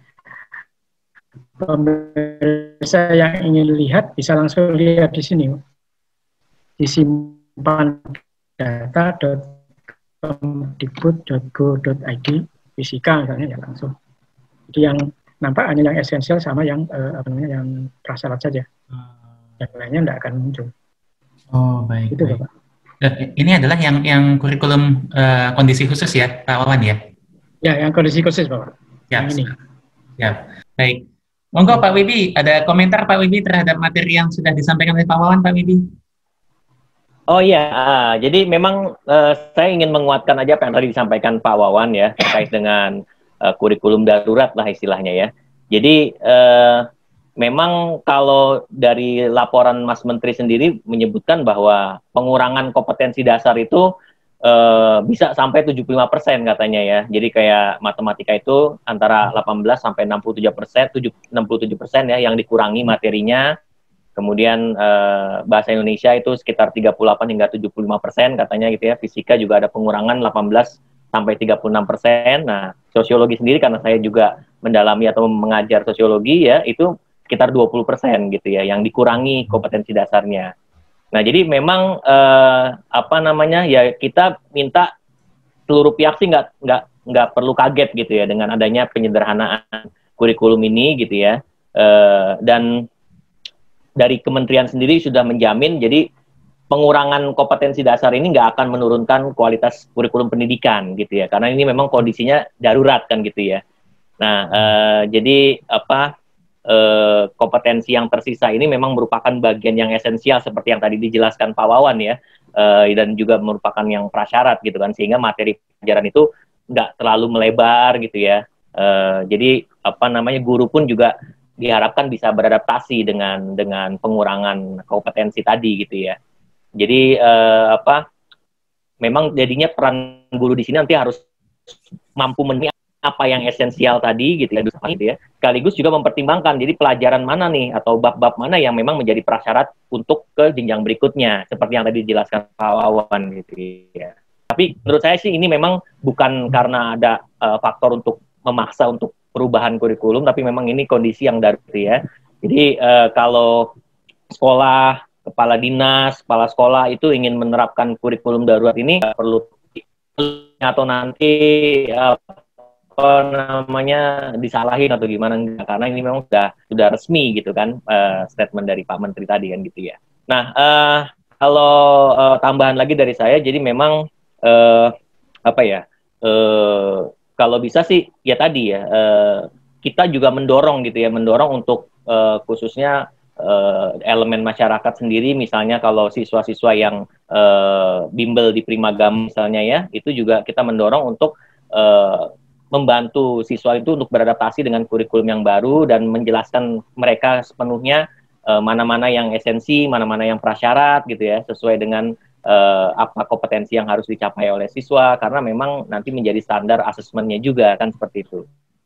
pemirsa yang ingin lihat bisa langsung lihat di sini, di simpan data dot kemdikbud dot go dot i d fisika misalnya ya langsung. Jadi yang nampak hanya yang esensial sama yang eh, apa namanya yang prasyarat saja. Yang lainnya tidak akan muncul.
Oh baik.
Itu
baik.
Bapak.
Ini adalah yang yang kurikulum uh, kondisi khusus ya, Pak Wawan ya?
Ya, yang kondisi khusus Bapak.
Siap.
Yang ini.
Siap. Baik. Monggo Pak Wibi, ada komentar Pak Wibi terhadap materi yang sudah disampaikan oleh Pak Wawan, Pak Wibi?
Oh iya, uh, jadi memang uh, saya ingin menguatkan aja apa yang tadi disampaikan Pak Wawan ya, terkait dengan uh, kurikulum darurat lah istilahnya ya. Jadi uh, memang kalau dari laporan Mas Menteri sendiri menyebutkan bahwa pengurangan kompetensi dasar itu uh, bisa sampai tujuh puluh lima persen katanya ya. Jadi kayak matematika itu antara delapan belas sampai enam puluh tujuh persen, enam puluh tujuh persen ya yang dikurangi materinya. Kemudian eh, bahasa Indonesia itu sekitar tiga puluh delapan hingga tujuh puluh lima persen katanya gitu ya. Fisika juga ada pengurangan delapan belas sampai tiga puluh enam persen. Nah, sosiologi sendiri karena saya juga mendalami atau mengajar sosiologi ya, itu sekitar dua puluh persen gitu ya yang dikurangi kompetensi dasarnya. Nah, jadi memang eh, apa namanya ya kita minta seluruh pihak sih nggak nggak nggak perlu kaget gitu ya dengan adanya penyederhanaan kurikulum ini gitu ya. Eh, dan dari kementerian sendiri sudah menjamin, jadi pengurangan kompetensi dasar ini nggak akan menurunkan kualitas kurikulum pendidikan gitu ya, karena ini memang kondisinya darurat kan gitu ya. Nah, eh, jadi apa eh, kompetensi yang tersisa ini memang merupakan bagian yang esensial seperti yang tadi dijelaskan Pak Wawan ya, eh, dan juga merupakan yang prasyarat gitu kan, sehingga materi pelajaran itu nggak terlalu melebar gitu ya. Eh, jadi apa namanya guru pun juga diharapkan bisa beradaptasi dengan dengan pengurangan kompetensi tadi gitu ya. Jadi eh, apa? Memang jadinya peran guru di sini nanti harus mampu memenuhi apa yang esensial tadi gitu ya, gitu ya. Sekaligus juga mempertimbangkan jadi pelajaran mana nih atau bab-bab mana yang memang menjadi prasyarat untuk ke jenjang berikutnya seperti yang tadi dijelaskan Pak Wawan gitu ya. Tapi menurut saya sih ini memang bukan karena ada uh, faktor untuk memaksa untuk perubahan kurikulum, tapi memang ini kondisi yang darurat ya. Jadi uh, kalau sekolah, kepala dinas, kepala sekolah itu ingin menerapkan kurikulum darurat ini uh, perlu atau nanti uh, apa namanya disalahin atau gimana enggak, karena ini memang sudah sudah resmi gitu kan uh, statement dari Pak Menteri tadi kan gitu ya. Nah uh, kalau uh, tambahan lagi dari saya, jadi memang uh, apa ya? Uh, Kalau bisa sih ya tadi ya eh, kita juga mendorong gitu ya mendorong untuk eh, khususnya eh, elemen masyarakat sendiri, misalnya kalau siswa-siswa yang eh, bimbel di Primagama misalnya ya, itu juga kita mendorong untuk eh, membantu siswa itu untuk beradaptasi dengan kurikulum yang baru dan menjelaskan mereka sepenuhnya mana-mana eh, yang esensi, mana-mana yang prasyarat gitu ya, sesuai dengan Uh, apa kompetensi yang harus dicapai oleh siswa, karena memang nanti menjadi standar asesmennya juga kan seperti itu.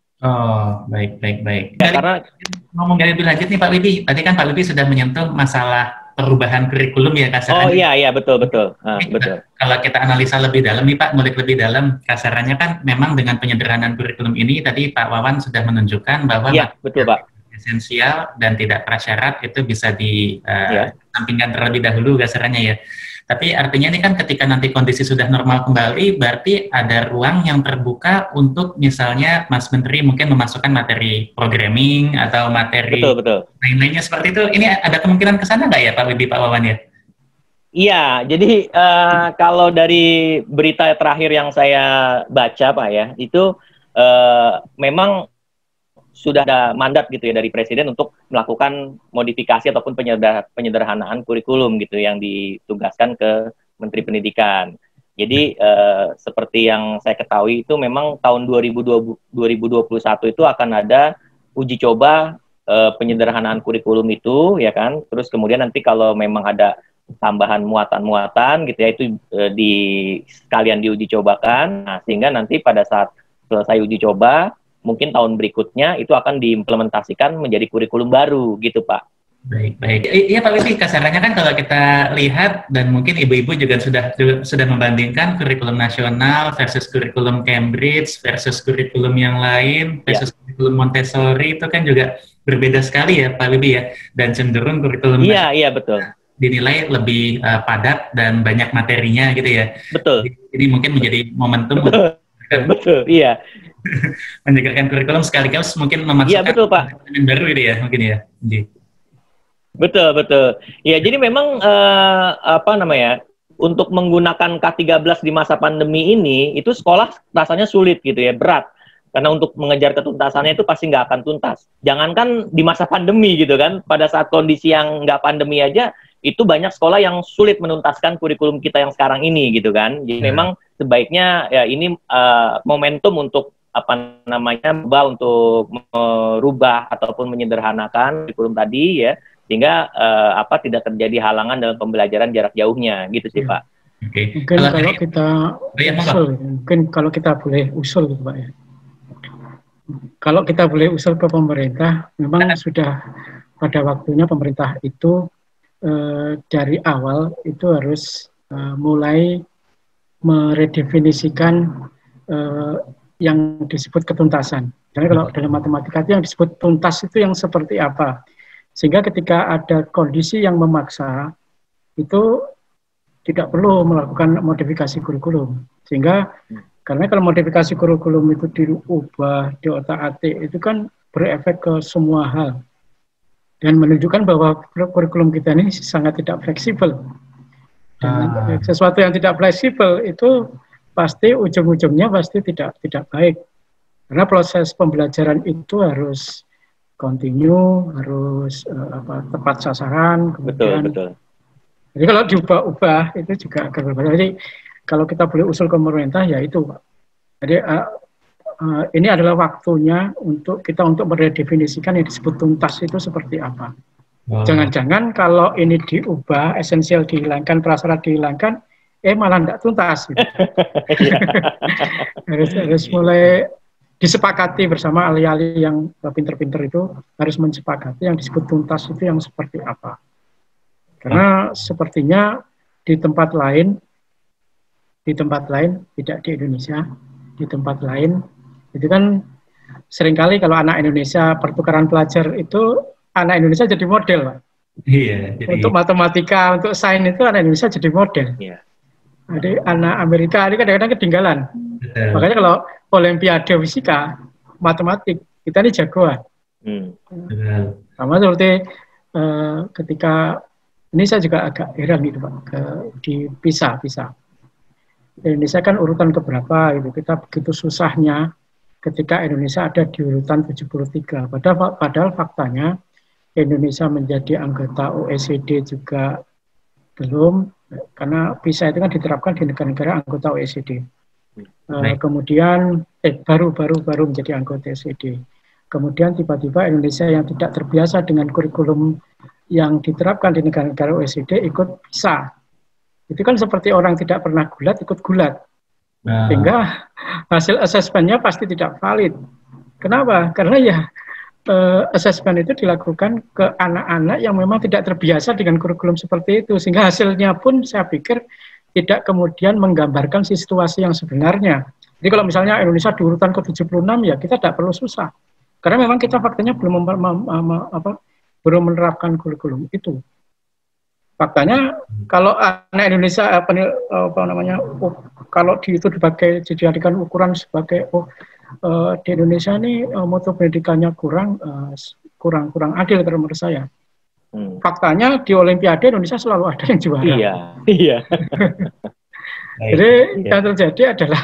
Oh baik baik baik.
Ya,
dari,
karena
ngomong dari lebih lanjut nih Pak Wibi, tadi kan Pak Wibi sudah menyentuh masalah perubahan kurikulum ya kasarannya.
Oh iya iya betul betul uh, betul.
Kalau kita analisa lebih dalam nih Pak, ngulik lebih dalam, kasarannya kan memang dengan penyederhanaan kurikulum ini tadi Pak Wawan sudah menunjukkan bahwa
ya, betul Pak.
Esensial dan tidak prasyarat itu bisa disampingkan uh, ya. terlebih dahulu kasarannya ya. Tapi artinya ini kan ketika nanti kondisi sudah normal kembali, berarti ada ruang yang terbuka untuk misalnya Mas Menteri mungkin memasukkan materi programming atau materi
betul, betul.
lain-lainnya seperti itu. Ini ada kemungkinan ke sana nggak ya Pak Wibi, Pak Wawan ya?
Iya, jadi uh, kalau dari berita terakhir yang saya baca, Pak ya, itu uh, memang sudah ada mandat gitu ya dari Presiden untuk melakukan modifikasi ataupun penyeder penyederhanaan kurikulum gitu yang ditugaskan ke Menteri Pendidikan. Jadi uh, seperti yang saya ketahui itu memang tahun dua ribu dua puluh satu itu akan ada uji coba uh, penyederhanaan kurikulum itu, ya kan? Terus kemudian nanti kalau memang ada tambahan muatan-muatan gitu ya itu e, di sekalian diuji cobakan, nah, sehingga nanti pada saat selesai uji coba mungkin tahun berikutnya itu akan diimplementasikan menjadi kurikulum baru gitu Pak.
Baik, baik. Iya Pak Wibi, kasarannya kan kalau kita lihat dan mungkin ibu-ibu juga sudah juga sudah membandingkan kurikulum nasional versus kurikulum Cambridge versus kurikulum yang lain versus ya. Kurikulum Montessori itu kan juga berbeda sekali ya Pak Wibi ya, dan cenderung kurikulum
Iya, iya betul.
dinilai lebih uh, padat dan banyak materinya gitu ya.
Betul.
Jadi, jadi mungkin menjadi momentum
betul. Untuk betul, iya.
menegakkan kurikulum sekaligus mungkin memasukkan
iya, betul, Pak.
yang baru gitu ya, mungkin ya. Jadi.
Betul, betul. Ya, jadi memang uh, apa namanya? Untuk menggunakan K tiga belas di masa pandemi ini itu sekolah rasanya sulit gitu ya, berat. Karena untuk mengejar ketuntasannya itu pasti nggak akan tuntas. Jangankan di masa pandemi gitu kan, pada saat kondisi yang nggak pandemi aja, itu banyak sekolah yang sulit menuntaskan kurikulum kita yang sekarang ini gitu kan. Jadi hmm. memang sebaiknya ya ini uh, momentum untuk apa namanya untuk merubah ataupun menyederhanakan kurikulum tadi ya, sehingga uh, apa tidak terjadi halangan dalam pembelajaran jarak jauhnya gitu sih, Pak.
Okay.
Mungkin kalau, kalau kita usul, mungkin kalau kita boleh usul gitu Pak ya. Kalau kita boleh usul ke pemerintah, memang sudah pada waktunya pemerintah itu eh, dari awal itu harus eh, mulai meredefinisikan eh, yang disebut ketuntasan. Jadi kalau dalam matematika itu yang disebut tuntas itu yang seperti apa? Sehingga ketika ada kondisi yang memaksa, itu tidak perlu melakukan modifikasi kurikulum. Sehingga karena kalau modifikasi kurikulum itu diubah, diotak-atik, itu kan berefek ke semua hal. Dan menunjukkan bahwa kurikulum kita ini sangat tidak fleksibel. Dan ah. sesuatu yang tidak fleksibel itu pasti ujung-ujungnya pasti tidak tidak baik. Karena proses pembelajaran itu harus kontinu, harus uh, apa, tepat sasaran. Kemudian, betul, betul. Jadi kalau diubah-ubah itu juga akan berbeda. Jadi kalau kita boleh usul ke pemerintah ya itu Pak. Jadi uh, uh, ini adalah waktunya untuk kita untuk meredefinisikan yang disebut tuntas itu seperti apa. Jangan-jangan wow. kalau ini diubah, esensial dihilangkan, prasyarat dihilangkan, eh malah tidak tuntas. Gitu. harus, harus mulai disepakati bersama ahli-ahli yang pinter-pinter itu harus mensepakati yang disebut tuntas itu yang seperti apa. Karena sepertinya di tempat lain di tempat lain, tidak di Indonesia, di tempat lain, itu kan seringkali kalau anak Indonesia pertukaran pelajar itu, anak Indonesia jadi model, Pak.
Iya. Jadi...
Untuk matematika, untuk sains itu anak Indonesia jadi model. Iya. Jadi anak Amerika ini kadang-kadang ketinggalan. Betul. Makanya kalau Olimpiade fisika, matematik, kita ini jagoan. Hmm. Sama seperti uh, ketika, ini saya juga agak heran gitu Pak, ke, di PISA, PISA. Indonesia kan urutan keberapa gitu. Kita begitu susahnya ketika Indonesia ada di urutan tujuh puluh tiga. Padahal, padahal faktanya Indonesia menjadi anggota O E C D juga belum, karena PISA itu kan diterapkan di negara-negara anggota O E C D. Uh, kemudian eh, baru baru baru menjadi anggota O E C D. Kemudian tiba-tiba Indonesia yang tidak terbiasa dengan kurikulum yang diterapkan di negara-negara O E C D ikut PISA. Itu kan seperti orang tidak pernah gulat ikut gulat. Nah. Sehingga hasil asesmennya pasti tidak valid. Kenapa? Karena ya eh, asesmen itu dilakukan ke anak-anak yang memang tidak terbiasa dengan kurikulum seperti itu. Sehingga hasilnya pun saya pikir tidak kemudian menggambarkan situasi yang sebenarnya. Jadi kalau misalnya Indonesia di urutan ke tujuh puluh enam ya kita tidak perlu susah. Karena memang kita faktanya belum mem mem mem apa, belum menerapkan kurikulum itu. Faktanya kalau anak Indonesia apa, apa namanya oh, kalau di itu dipakai dijadikan ukuran sebagai oh uh, di Indonesia ini uh, mutu pendidikannya kurang uh, kurang kurang adil menurut saya. Hmm. Faktanya di Olimpiade Indonesia selalu ada yang juara.
Iya, iya.
Jadi iya. Yang terjadi adalah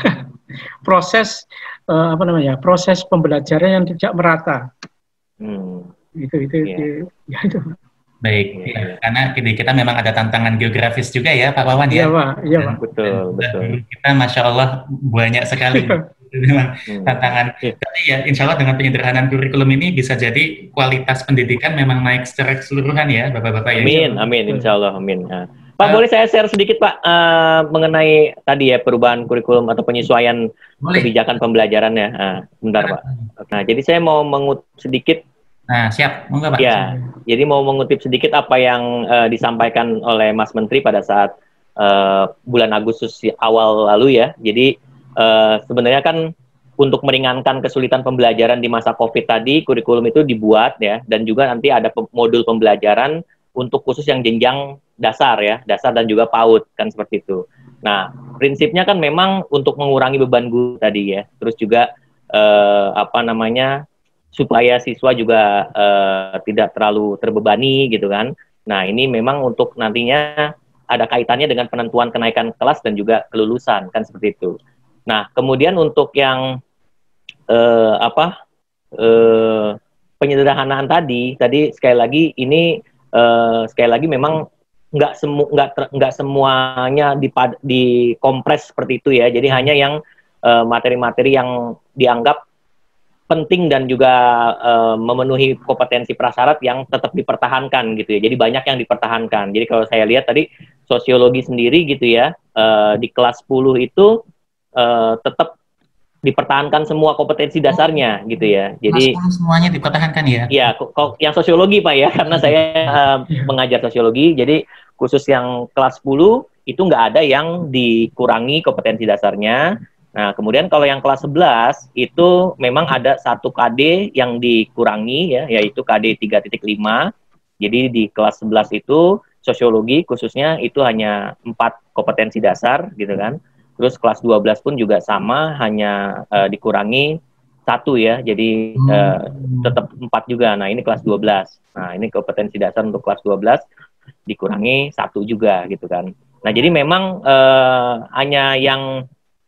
proses uh, apa namanya proses pembelajaran yang tidak merata. Hmm. Itu itu,
iya.
itu ya itu.
Baik, ya, karena kita memang ada tantangan geografis juga ya Pak Wawan
ya. Iya Pak, iya
Pak. Betul, betul.
Kita Masya Allah banyak sekali memang hmm. tantangan. Yeah. Tapi ya Insya Allah dengan penyederhanaan kurikulum ini bisa jadi kualitas pendidikan memang naik secara keseluruhan ya Bapak-Bapak ya.
Amin, amin, Insya Allah, amin. Nah. Pak, uh, boleh saya share sedikit Pak uh, mengenai tadi ya perubahan kurikulum atau penyesuaian boleh. Kebijakan pembelajarannya. Nah, bentar Pak. Nah, jadi saya mau mengutip sedikit.
Nah, siap, monggo Pak.
Ya, jadi mau mengutip sedikit apa yang uh, disampaikan oleh Mas Menteri pada saat uh, bulan Agustus awal lalu ya. Jadi uh, sebenarnya kan untuk meringankan kesulitan pembelajaran di masa COVID tadi, kurikulum itu dibuat ya, dan juga nanti ada modul pembelajaran untuk khusus yang jenjang dasar ya, dasar dan juga PAUD kan seperti itu. Nah, prinsipnya kan memang untuk mengurangi beban guru tadi ya, terus juga uh, apa namanya supaya siswa juga uh, tidak terlalu terbebani gitu kan. Nah, ini memang untuk nantinya ada kaitannya dengan penentuan kenaikan kelas dan juga kelulusan kan seperti itu. Nah, kemudian untuk yang uh, apa uh, penyederhanaan tadi, tadi sekali lagi ini uh, sekali lagi memang nggak semu nggak nggak semuanya dipad dikompres seperti itu ya. Jadi hanya yang materi-materi uh, yang dianggap penting dan juga uh, memenuhi kompetensi prasyarat yang tetap dipertahankan gitu ya. Jadi banyak yang dipertahankan. Jadi kalau saya lihat tadi sosiologi sendiri gitu ya, uh, di kelas sepuluh itu uh, tetap dipertahankan semua kompetensi dasarnya gitu ya. Jadi
semuanya dipertahankan ya.
Iya, kok yang sosiologi Pak ya, karena saya uh, mengajar sosiologi. Jadi khusus yang kelas sepuluh itu nggak ada yang dikurangi kompetensi dasarnya. Nah, kemudian kalau yang kelas sebelas itu memang ada satu K D yang dikurangi ya, yaitu K D tiga titik lima. Jadi di kelas sebelas itu sosiologi khususnya itu hanya empat kompetensi dasar gitu kan. Terus kelas dua belas pun juga sama, hanya uh, dikurangi satu ya. Jadi uh, tetap empat juga. Nah, ini kelas dua belas. Nah, ini kompetensi dasar untuk kelas dua belas dikurangi satu juga gitu kan. Nah, jadi memang uh, hanya yang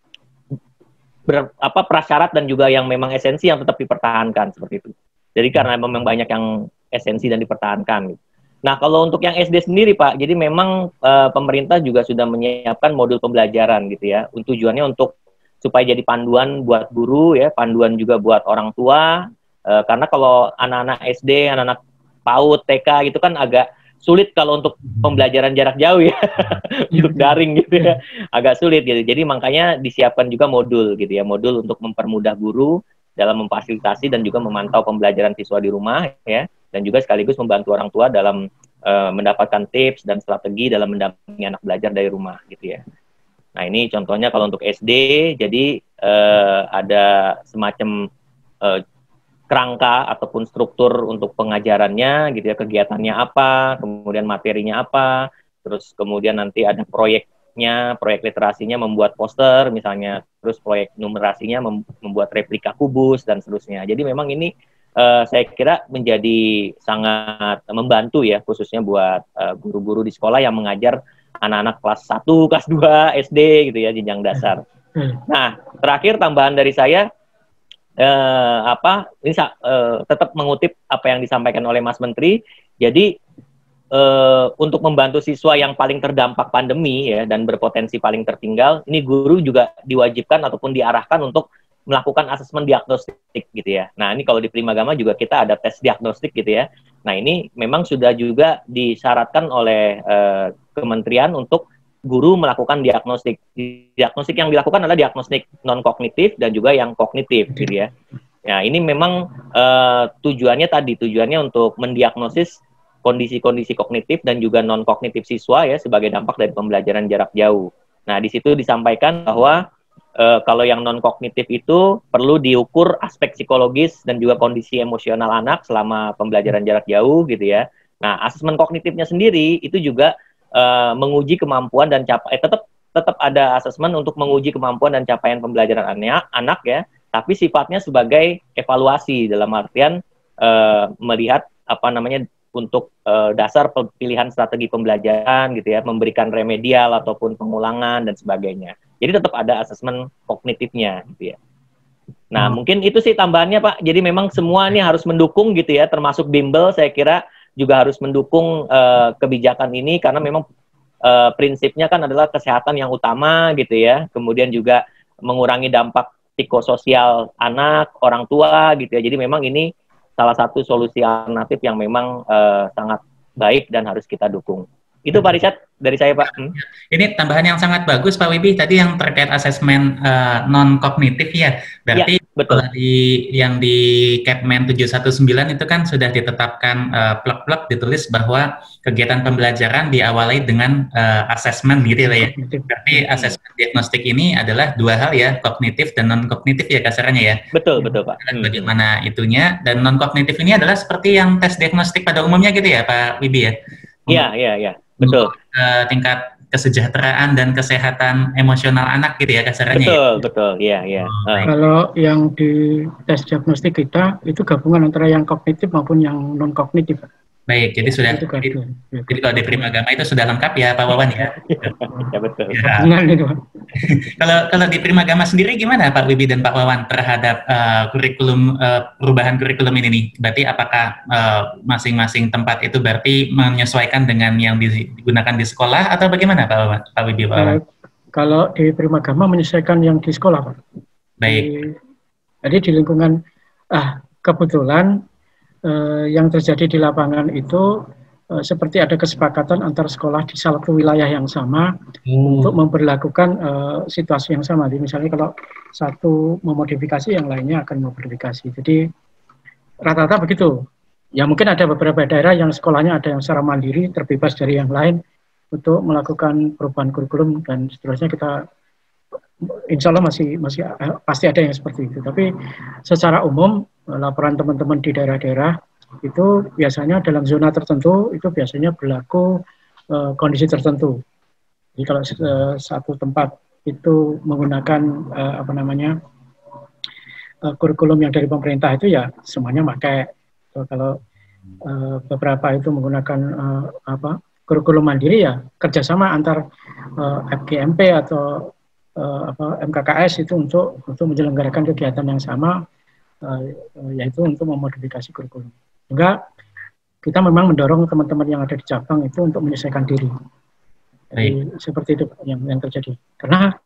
Ber, apa prasyarat dan juga yang memang esensi yang tetap dipertahankan seperti itu. Jadi karena memang banyak yang esensi dan dipertahankan. Nah, kalau untuk yang S D sendiri Pak, jadi memang e, pemerintah juga sudah menyiapkan modul pembelajaran gitu ya. Tujuannya untuk supaya jadi panduan buat guru ya, panduan juga buat orang tua. E, karena kalau anak-anak S D, anak-anak PAUD, T K gitu kan agak sulit kalau untuk pembelajaran jarak jauh ya, untuk daring gitu ya, agak sulit gitu. Jadi makanya disiapkan juga modul gitu ya, modul untuk mempermudah guru dalam memfasilitasi dan juga memantau pembelajaran siswa di rumah ya, dan juga sekaligus membantu orang tua dalam uh, mendapatkan tips dan strategi dalam mendampingi anak belajar dari rumah gitu ya. Nah ini contohnya kalau untuk S D, jadi uh, ada semacam uh, kerangka ataupun struktur untuk pengajarannya gitu ya, kegiatannya apa, kemudian materinya apa, terus kemudian nanti ada proyeknya, proyek literasinya membuat poster misalnya, terus proyek numerasinya mem membuat replika kubus dan seterusnya. Jadi memang ini uh, saya kira menjadi sangat membantu ya, khususnya buat guru-guru uh, di sekolah yang mengajar anak-anak kelas satu, kelas dua S D gitu ya, jenjang dasar. Nah, terakhir tambahan dari saya, Eh, apa ini eh, tetap mengutip apa yang disampaikan oleh Mas Menteri. Jadi eh, untuk membantu siswa yang paling terdampak pandemi ya dan berpotensi paling tertinggal, ini guru juga diwajibkan ataupun diarahkan untuk melakukan asesmen diagnostik gitu ya. Nah ini kalau di Primagama juga kita ada tes diagnostik gitu ya. Nah ini memang sudah juga disyaratkan oleh eh, kementerian untuk guru melakukan diagnostik. Diagnostik yang dilakukan adalah diagnostik non-kognitif dan juga yang kognitif, gitu ya. Ya, ini memang uh, tujuannya tadi, tujuannya untuk mendiagnosis kondisi-kondisi kognitif dan juga non-kognitif siswa ya sebagai dampak dari pembelajaran jarak jauh. Nah, di situ disampaikan bahwa uh, kalau yang non-kognitif itu perlu diukur aspek psikologis dan juga kondisi emosional anak selama pembelajaran jarak jauh, gitu ya. Nah, asesmen kognitifnya sendiri itu juga Uh, menguji kemampuan dan capaian, eh, tetap tetap ada asesmen untuk menguji kemampuan dan capaian pembelajaran anak, anak ya, tapi sifatnya sebagai evaluasi dalam artian uh, melihat apa namanya untuk uh, dasar pilihan strategi pembelajaran gitu ya, memberikan remedial ataupun pengulangan dan sebagainya. Jadi tetap ada asesmen kognitifnya gitu ya. Nah, hmm. mungkin itu sih tambahannya Pak. Jadi memang semua ini harus mendukung gitu ya, termasuk bimbel saya kira juga harus mendukung uh, kebijakan ini karena memang uh, prinsipnya kan adalah kesehatan yang utama gitu ya. Kemudian juga mengurangi dampak psikososial anak, orang tua gitu ya. Jadi memang ini salah satu solusi alternatif yang memang uh, sangat baik dan harus kita dukung. Itu Pak Richard dari saya Pak. Hmm?
Ini tambahan yang sangat bagus Pak Wibi tadi yang terkait asesmen uh, non kognitif ya. Berarti
ya, betul.
Di yang di Kepmen tujuh satu sembilan itu kan sudah ditetapkan uh, plek-plek ditulis bahwa kegiatan pembelajaran diawali dengan uh, asesmen gitu ya. Berarti asesmen diagnostik ini adalah dua hal ya, kognitif dan non kognitif ya kasarannya ya.
Betul, betul Pak.
Dan bagaimana itunya, dan non kognitif ini adalah seperti yang tes diagnostik pada umumnya gitu ya Pak Wibi ya.
Iya, iya, iya. Betul.
Uh, tingkat kesejahteraan dan kesehatan emosional anak gitu ya kasarannya.
Betul,
ya?
betul. Iya, iya.
Oh, uh. Kalau yang di tes diagnostik kita itu gabungan antara yang kognitif maupun yang non kognitif.
Baik, jadi sudah
itu
jadi, jadi kalau di Primagama itu sudah lengkap ya Pak Wawan ya.
Ya betul.
Ya. kalau kalau di Primagama sendiri gimana Pak Wibi dan Pak Wawan terhadap uh, kurikulum uh, perubahan kurikulum ini nih? Berarti apakah masing-masing uh, tempat itu berarti menyesuaikan dengan yang digunakan di sekolah atau bagaimana Pak Wawan? Pak Wibi, Pak Wawan?
Uh, kalau di Primagama menyesuaikan yang di sekolah Pak.
Baik.
Di, jadi di lingkungan ah kebetulan Uh, yang terjadi di lapangan itu uh, seperti ada kesepakatan antar sekolah di satu wilayah yang sama hmm. untuk memperlakukan uh, situasi yang sama. Jadi misalnya kalau satu memodifikasi, yang lainnya akan memodifikasi. Jadi rata-rata begitu. Ya mungkin ada beberapa daerah yang sekolahnya ada yang secara mandiri, terbebas dari yang lain untuk melakukan perubahan kurikulum dan seterusnya. Kita insya Allah masih masih uh, pasti ada yang seperti itu. Tapi secara umum laporan teman-teman di daerah-daerah itu biasanya dalam zona tertentu itu biasanya berlaku uh, kondisi tertentu. Jadi kalau uh, satu tempat itu menggunakan uh, apa namanya uh, kurikulum yang dari pemerintah itu ya semuanya pakai. So, kalau uh, beberapa itu menggunakan uh, apa kurikulum mandiri ya kerjasama antar uh, F G M P atau uh, apa M K K S itu untuk untuk menyelenggarakan kegiatan yang sama. Uh, yaitu untuk memodifikasi kurikulum. Sehingga kita memang mendorong teman-teman yang ada di cabang itu untuk menyesuaikan diri. Jadi Baik. Seperti itu yang, yang terjadi. Karena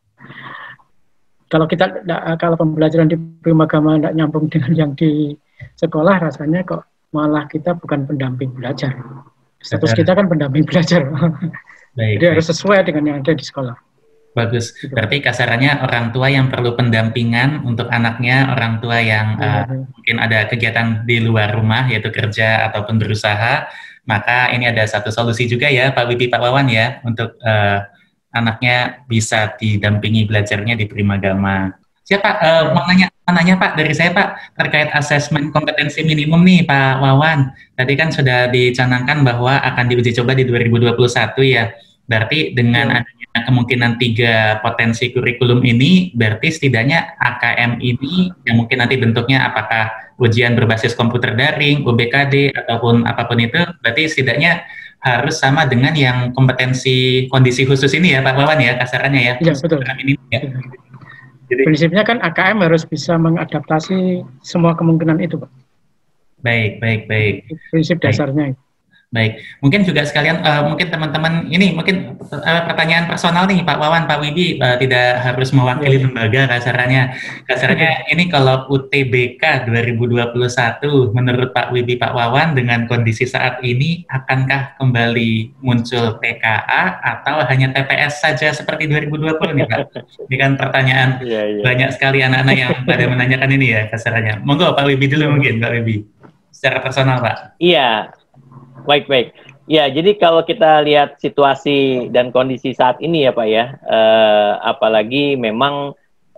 kalau kita kalau pembelajaran di Primagama tidak nyambung dengan yang di sekolah, rasanya kok malah kita bukan pendamping belajar. Status kita kan pendamping belajar. Baik, Jadi baik. harus sesuai dengan yang ada di sekolah.
Bagus. Berarti kasarannya orang tua yang perlu pendampingan untuk anaknya, orang tua yang uh, mungkin ada kegiatan di luar rumah, yaitu kerja ataupun berusaha, maka ini ada satu solusi juga ya Pak Wibi, Pak Wawan ya, untuk uh, anaknya bisa didampingi belajarnya di Primagama. Siapa? Uh, mau nanya, mau nanya Pak, dari saya Pak, terkait asesmen kompetensi minimum nih Pak Wawan. Tadi kan sudah dicanangkan bahwa akan diuji coba di dua ribu dua puluh satu ya. Berarti dengan adanya kemungkinan tiga potensi kurikulum ini, berarti setidaknya A K M ini yang mungkin nanti bentuknya apakah ujian berbasis komputer daring, U B K D, ataupun apapun itu, berarti setidaknya harus sama dengan yang kompetensi kondisi khusus ini ya Pak Wawan ya, kasarannya ya.
Iya, betul.
Ini, ya.
Jadi, prinsipnya kan A K M harus bisa mengadaptasi semua kemungkinan itu Pak.
Baik, baik, baik.
Prinsip
baik.
dasarnya itu.
Baik, mungkin juga sekalian, uh, mungkin teman-teman ini mungkin uh, pertanyaan personal nih Pak Wawan, Pak Wibi, uh, tidak harus mewakili yeah. lembaga kasarannya. Kasarannya ini kalau U T B K dua ribu dua puluh satu menurut Pak Wibi, Pak Wawan dengan kondisi saat ini akankah kembali muncul T K A atau hanya T P S saja seperti dua ribu dua puluh nih Pak? Ini kan pertanyaan yeah, yeah. banyak sekali anak-anak yang pada menanyakan ini ya kasarannya. Monggo Pak Wibi dulu mungkin Pak Wibi, secara personal Pak.
Iya. Baik, baik. Ya, jadi kalau kita lihat situasi dan kondisi saat ini ya Pak ya, eh, apalagi memang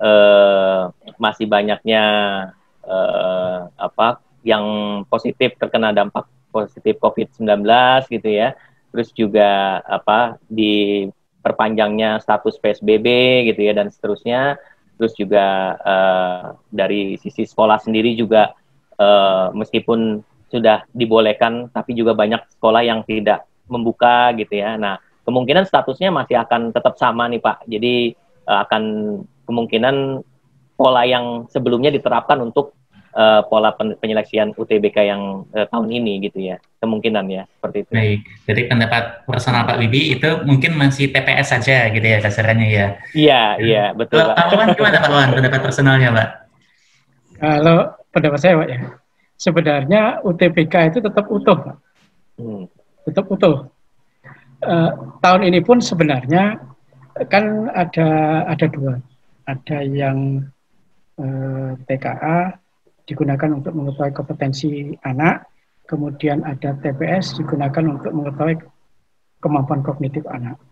eh, masih banyaknya eh, apa yang positif terkena dampak positif COVID sembilan belas gitu ya, terus juga apa di perpanjangnya status P S B B gitu ya dan seterusnya, terus juga eh, dari sisi sekolah sendiri juga eh, meskipun sudah dibolehkan, tapi juga banyak sekolah yang tidak membuka gitu ya. Nah, kemungkinan statusnya masih akan tetap sama nih Pak. Jadi uh, akan kemungkinan pola yang sebelumnya diterapkan untuk uh, pola pen penyeleksian U T B K yang uh, tahun ini gitu ya. Kemungkinan ya, seperti itu.
Baik, jadi pendapat personal Pak Wibi itu mungkin masih T P S saja gitu ya kasarannya ya.
Iya, iya, betul
Kalau
Pak.
Pak Wawan gimana Pak Wawan pendapat personalnya Pak?
Kalau pendapat saya Pak ya, sebenarnya U T B K itu tetap utuh Pak. Hmm. Tetap utuh. Uh, tahun ini pun sebenarnya kan ada ada dua, ada yang uh, T K A digunakan untuk mengetahui kompetensi anak, kemudian ada T P S digunakan untuk mengetahui kemampuan kognitif anak.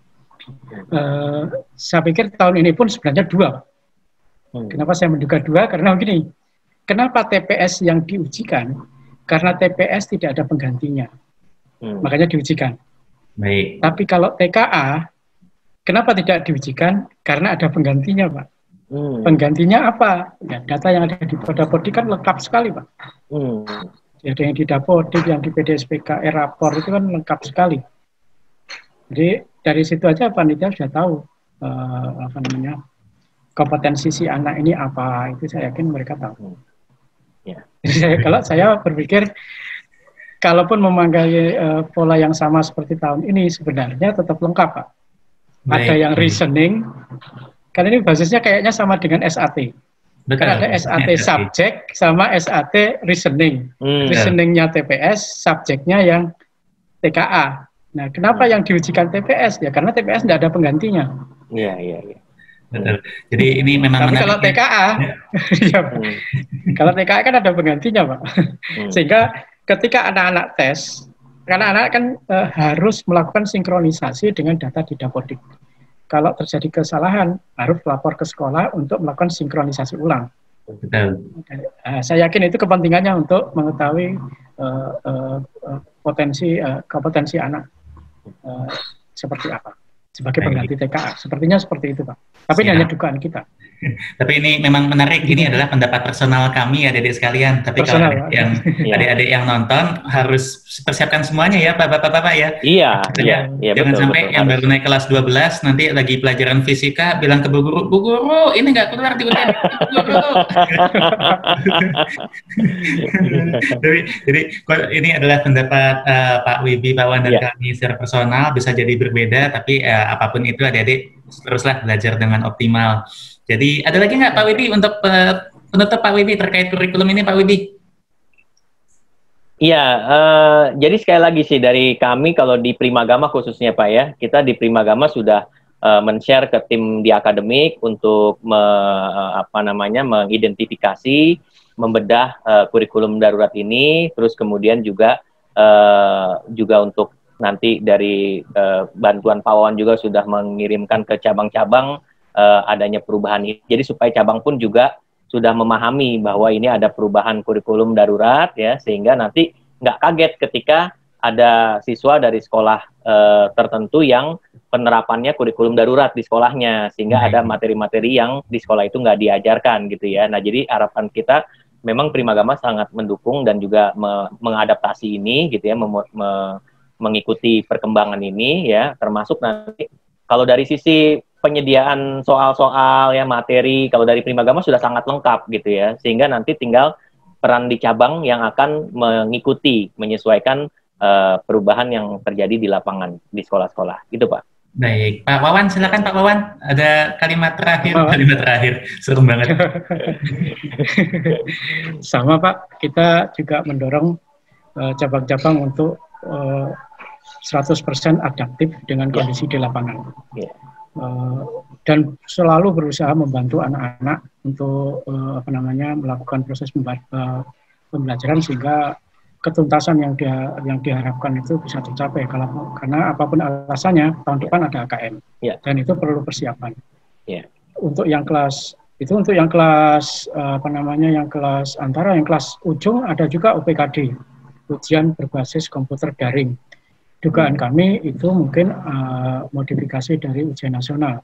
Uh, saya pikir tahun ini pun sebenarnya dua. Hmm. Kenapa saya menduga dua? Karena begini, kenapa T P S yang diujikan? Karena T P S tidak ada penggantinya, hmm. makanya diujikan.
Baik.
Tapi kalau T K A, kenapa tidak diujikan? Karena ada penggantinya, Pak. Hmm. Penggantinya apa? Ya, data yang ada di Dapodik kan lengkap sekali, Pak. Hmm. Ada yang di Dapodik, yang di P D S P K, e-rapor itu kan lengkap sekali. Jadi dari situ aja panitia sudah tahu uh, apa namanya kompetensi si anak ini apa. Itu saya yakin mereka tahu. Yeah. Jadi saya, kalau saya berpikir kalaupun memakai uh, pola yang sama seperti tahun ini, sebenarnya tetap lengkap, Pak. Baik. Ada yang reasoning, kan ini basisnya kayaknya sama dengan S A T. Betul. Kan ada S A T subjek sama S A T reasoning. Hmm. Reasoningnya T P S, subjeknya yang T K A. Nah, kenapa hmm. yang diujikan T P S? Ya karena T P S tidak ada penggantinya.
Iya, iya, iya.
Betul. Jadi ini memang
tapi kalau T K A, ya, hmm. kalau T K A kan ada penggantinya, Pak. Hmm. Sehingga ketika anak-anak tes, karena anak kan e, harus melakukan sinkronisasi dengan data di Dapodik. Kalau terjadi kesalahan, harus lapor ke sekolah untuk melakukan sinkronisasi ulang. Betul. E, saya yakin itu kepentingannya untuk mengetahui e, e, potensi e, kompetensi anak e, seperti apa sebagai pengganti T K A. Sepertinya seperti itu, Pak. Tapi ini hanya dugaan kita.
Tapi ini memang menarik, ini adalah pendapat personal kami adik-adik sekalian. Tapi personal, kalau adik yang adik-adik yang nonton harus persiapkan semuanya ya Bapak-bapak ya.
Iya, iya, iya.
Jangan
betul,
sampai
betul,
yang
harus.
baru naik kelas dua belas nanti lagi pelajaran fisika bilang ke bu guru, "Bu guru, ini nggak keluar di U T B K, Bu guru." jadi, jadi ini adalah pendapat uh, Pak Wibi, Pak Wan dan yeah. kami secara personal bisa jadi berbeda, tapi uh, apapun itu adik-adik teruslah belajar dengan optimal. Jadi ada lagi nggak Pak Wibi untuk uh, penutup Pak Wibi terkait kurikulum ini Pak Wibi?
Iya, uh, jadi sekali lagi sih dari kami kalau di Primagama khususnya Pak ya, kita di Primagama sudah uh, men-share ke tim di akademik untuk me, uh, apa namanya mengidentifikasi, membedah uh, kurikulum darurat ini, terus kemudian juga uh, juga untuk nanti dari uh, bantuan Pak Wawan juga sudah mengirimkan ke cabang-cabang uh, adanya perubahan ini. Jadi supaya cabang pun juga sudah memahami bahwa ini ada perubahan kurikulum darurat ya, sehingga nanti nggak kaget ketika ada siswa dari sekolah uh, tertentu yang penerapannya kurikulum darurat di sekolahnya, sehingga ada materi-materi yang di sekolah itu nggak diajarkan gitu ya. Nah jadi harapan kita memang Primagama sangat mendukung dan juga me mengadaptasi ini gitu ya, me me mengikuti perkembangan ini ya, termasuk nanti kalau dari sisi penyediaan soal-soal ya materi, kalau dari Primagama sudah sangat lengkap gitu ya, sehingga nanti tinggal peran di cabang yang akan mengikuti, menyesuaikan uh, perubahan yang terjadi di lapangan di sekolah-sekolah, gitu Pak.
Baik, Pak Wawan silakan Pak Wawan, ada kalimat terakhir, oh. kalimat terakhir, serem banget.
Sama Pak, kita juga mendorong cabang-cabang uh, untuk uh, seratus persen adaptif dengan kondisi yeah. di lapangan. Yeah. Uh, dan selalu berusaha membantu anak-anak untuk uh, apa namanya melakukan proses uh, pembelajaran sehingga ketuntasan yang dia yang diharapkan itu bisa tercapai. Kalau karena apapun alasannya tahun depan ada A K M yeah. dan itu perlu persiapan. Yeah. Untuk yang kelas itu untuk yang kelas uh, apa namanya yang kelas antara yang kelas ujung ada juga U P K D, ujian berbasis komputer daring. Dugaan kami itu mungkin uh, modifikasi dari ujian nasional.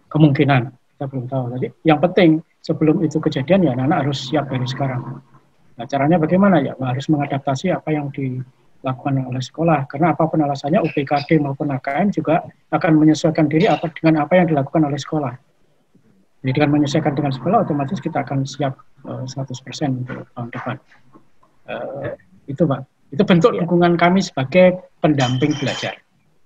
Kemungkinan, kita belum tahu. Jadi yang penting sebelum itu kejadian ya anak-anak harus siap dari sekarang. Nah, caranya bagaimana ya? Harus mengadaptasi apa yang dilakukan oleh sekolah. Karena apapun alasannya, U P K D maupun A K M juga akan menyesuaikan diri apa dengan apa yang dilakukan oleh sekolah. Jadi dengan menyesuaikan dengan sekolah, otomatis kita akan siap uh, seratus persen untuk tahun depan. Uh, itu Pak. Itu bentuk ya. Dukungan kami sebagai pendamping belajar.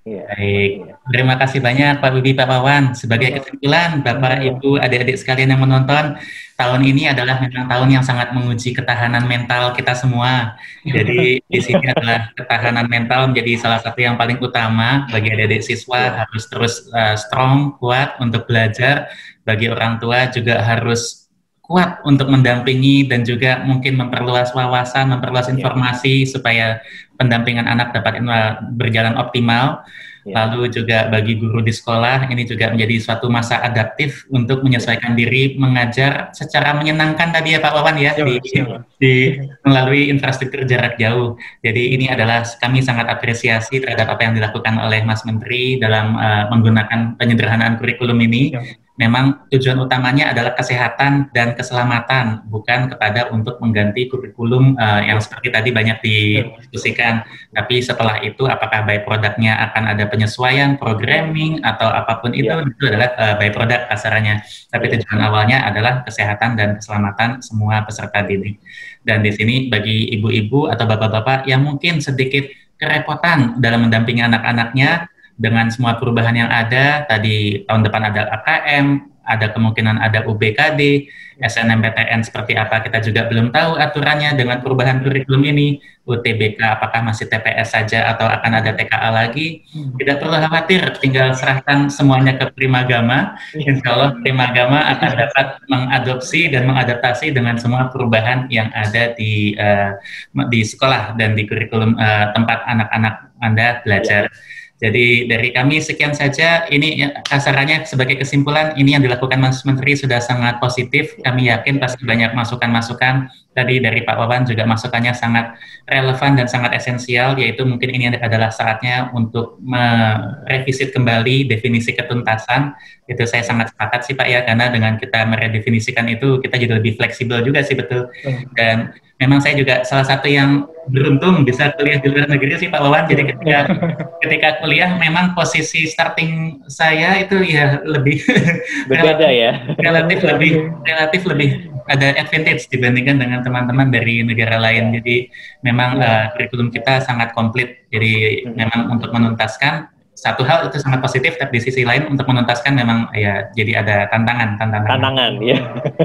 Baik, terima kasih banyak Pak Wibi, Pak Wawan. Sebagai kesimpulan, Bapak, Ibu, adik-adik sekalian yang menonton, tahun ini adalah memang tahun yang sangat menguji ketahanan mental kita semua. Jadi di sini adalah ketahanan mental menjadi salah satu yang paling utama bagi adik-adik siswa, harus terus uh, strong, kuat untuk belajar. Bagi orang tua juga harus kuat untuk mendampingi dan juga mungkin memperluas wawasan, memperluas informasi yeah. supaya pendampingan anak dapat berjalan optimal. Yeah. Lalu juga bagi guru di sekolah, ini juga menjadi suatu masa adaptif untuk menyesuaikan diri, mengajar secara menyenangkan tadi ya Pak Wawan ya, yeah, di, yeah. di melalui infrastruktur jarak jauh. Jadi ini adalah kami sangat apresiasi terhadap apa yang dilakukan oleh Mas Menteri dalam uh, menggunakan penyederhanaan kurikulum ini. Yeah. Memang tujuan utamanya adalah kesehatan dan keselamatan, bukan kepada untuk mengganti kurikulum uh, yang seperti tadi banyak didiskusikan. Tapi setelah itu, apakah by produknya akan ada penyesuaian, programming, atau apapun itu, ya. Itu adalah uh, by product kasarannya. Tapi tujuan awalnya adalah kesehatan dan keselamatan semua peserta didik. Dan di sini bagi ibu-ibu atau bapak-bapak yang mungkin sedikit kerepotan dalam mendampingi anak-anaknya, dengan semua perubahan yang ada, tadi tahun depan ada A K M, ada kemungkinan ada U B K D, S N M P T N seperti apa, kita juga belum tahu aturannya dengan perubahan kurikulum ini, U T B K apakah masih T P S saja atau akan ada T K A lagi, tidak perlu khawatir, tinggal serahkan semuanya ke Primagama, insya Allah Primagama akan dapat mengadopsi dan mengadaptasi dengan semua perubahan yang ada di, uh, di sekolah dan di kurikulum uh, tempat anak-anak Anda belajar. Jadi dari kami sekian saja, ini kasarannya sebagai kesimpulan, ini yang dilakukan Mas Menteri sudah sangat positif, kami yakin pasti banyak masukan-masukan, tadi dari Pak Wawan juga masukannya sangat relevan dan sangat esensial, yaitu mungkin ini adalah saatnya untuk merevisit kembali definisi ketuntasan, itu saya sangat sepakat sih Pak ya, karena dengan kita meredefinisikan itu, kita jadi lebih fleksibel juga sih betul, dan memang saya juga salah satu yang beruntung bisa kuliah di luar negeri sih Pak Wawan. Jadi ketika ketika kuliah memang posisi starting saya itu ya lebih
berbeda ya.
Relatif lebih relatif lebih ada advantage dibandingkan dengan teman-teman dari negara lain. Jadi memang uh, kurikulum kita sangat komplit. Jadi memang untuk menuntaskan satu hal itu sangat positif, tapi di sisi lain untuk menuntaskan memang ya jadi ada tantangan, tantangan.
Tantangan, ya.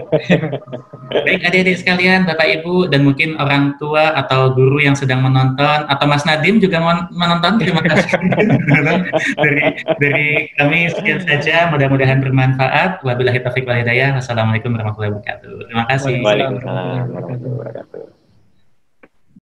Baik adik-adik sekalian, Bapak Ibu dan mungkin orang tua atau guru yang sedang menonton atau Mas Nadim juga menonton, terima kasih. dari dari kami sekian saja, mudah-mudahan bermanfaat. Wabillahi taufiq wal hidayah. Wassalamualaikum warahmatullahi wabarakatuh. Terima kasih.
Waalaikumsalam warahmatullahi wabarakatuh.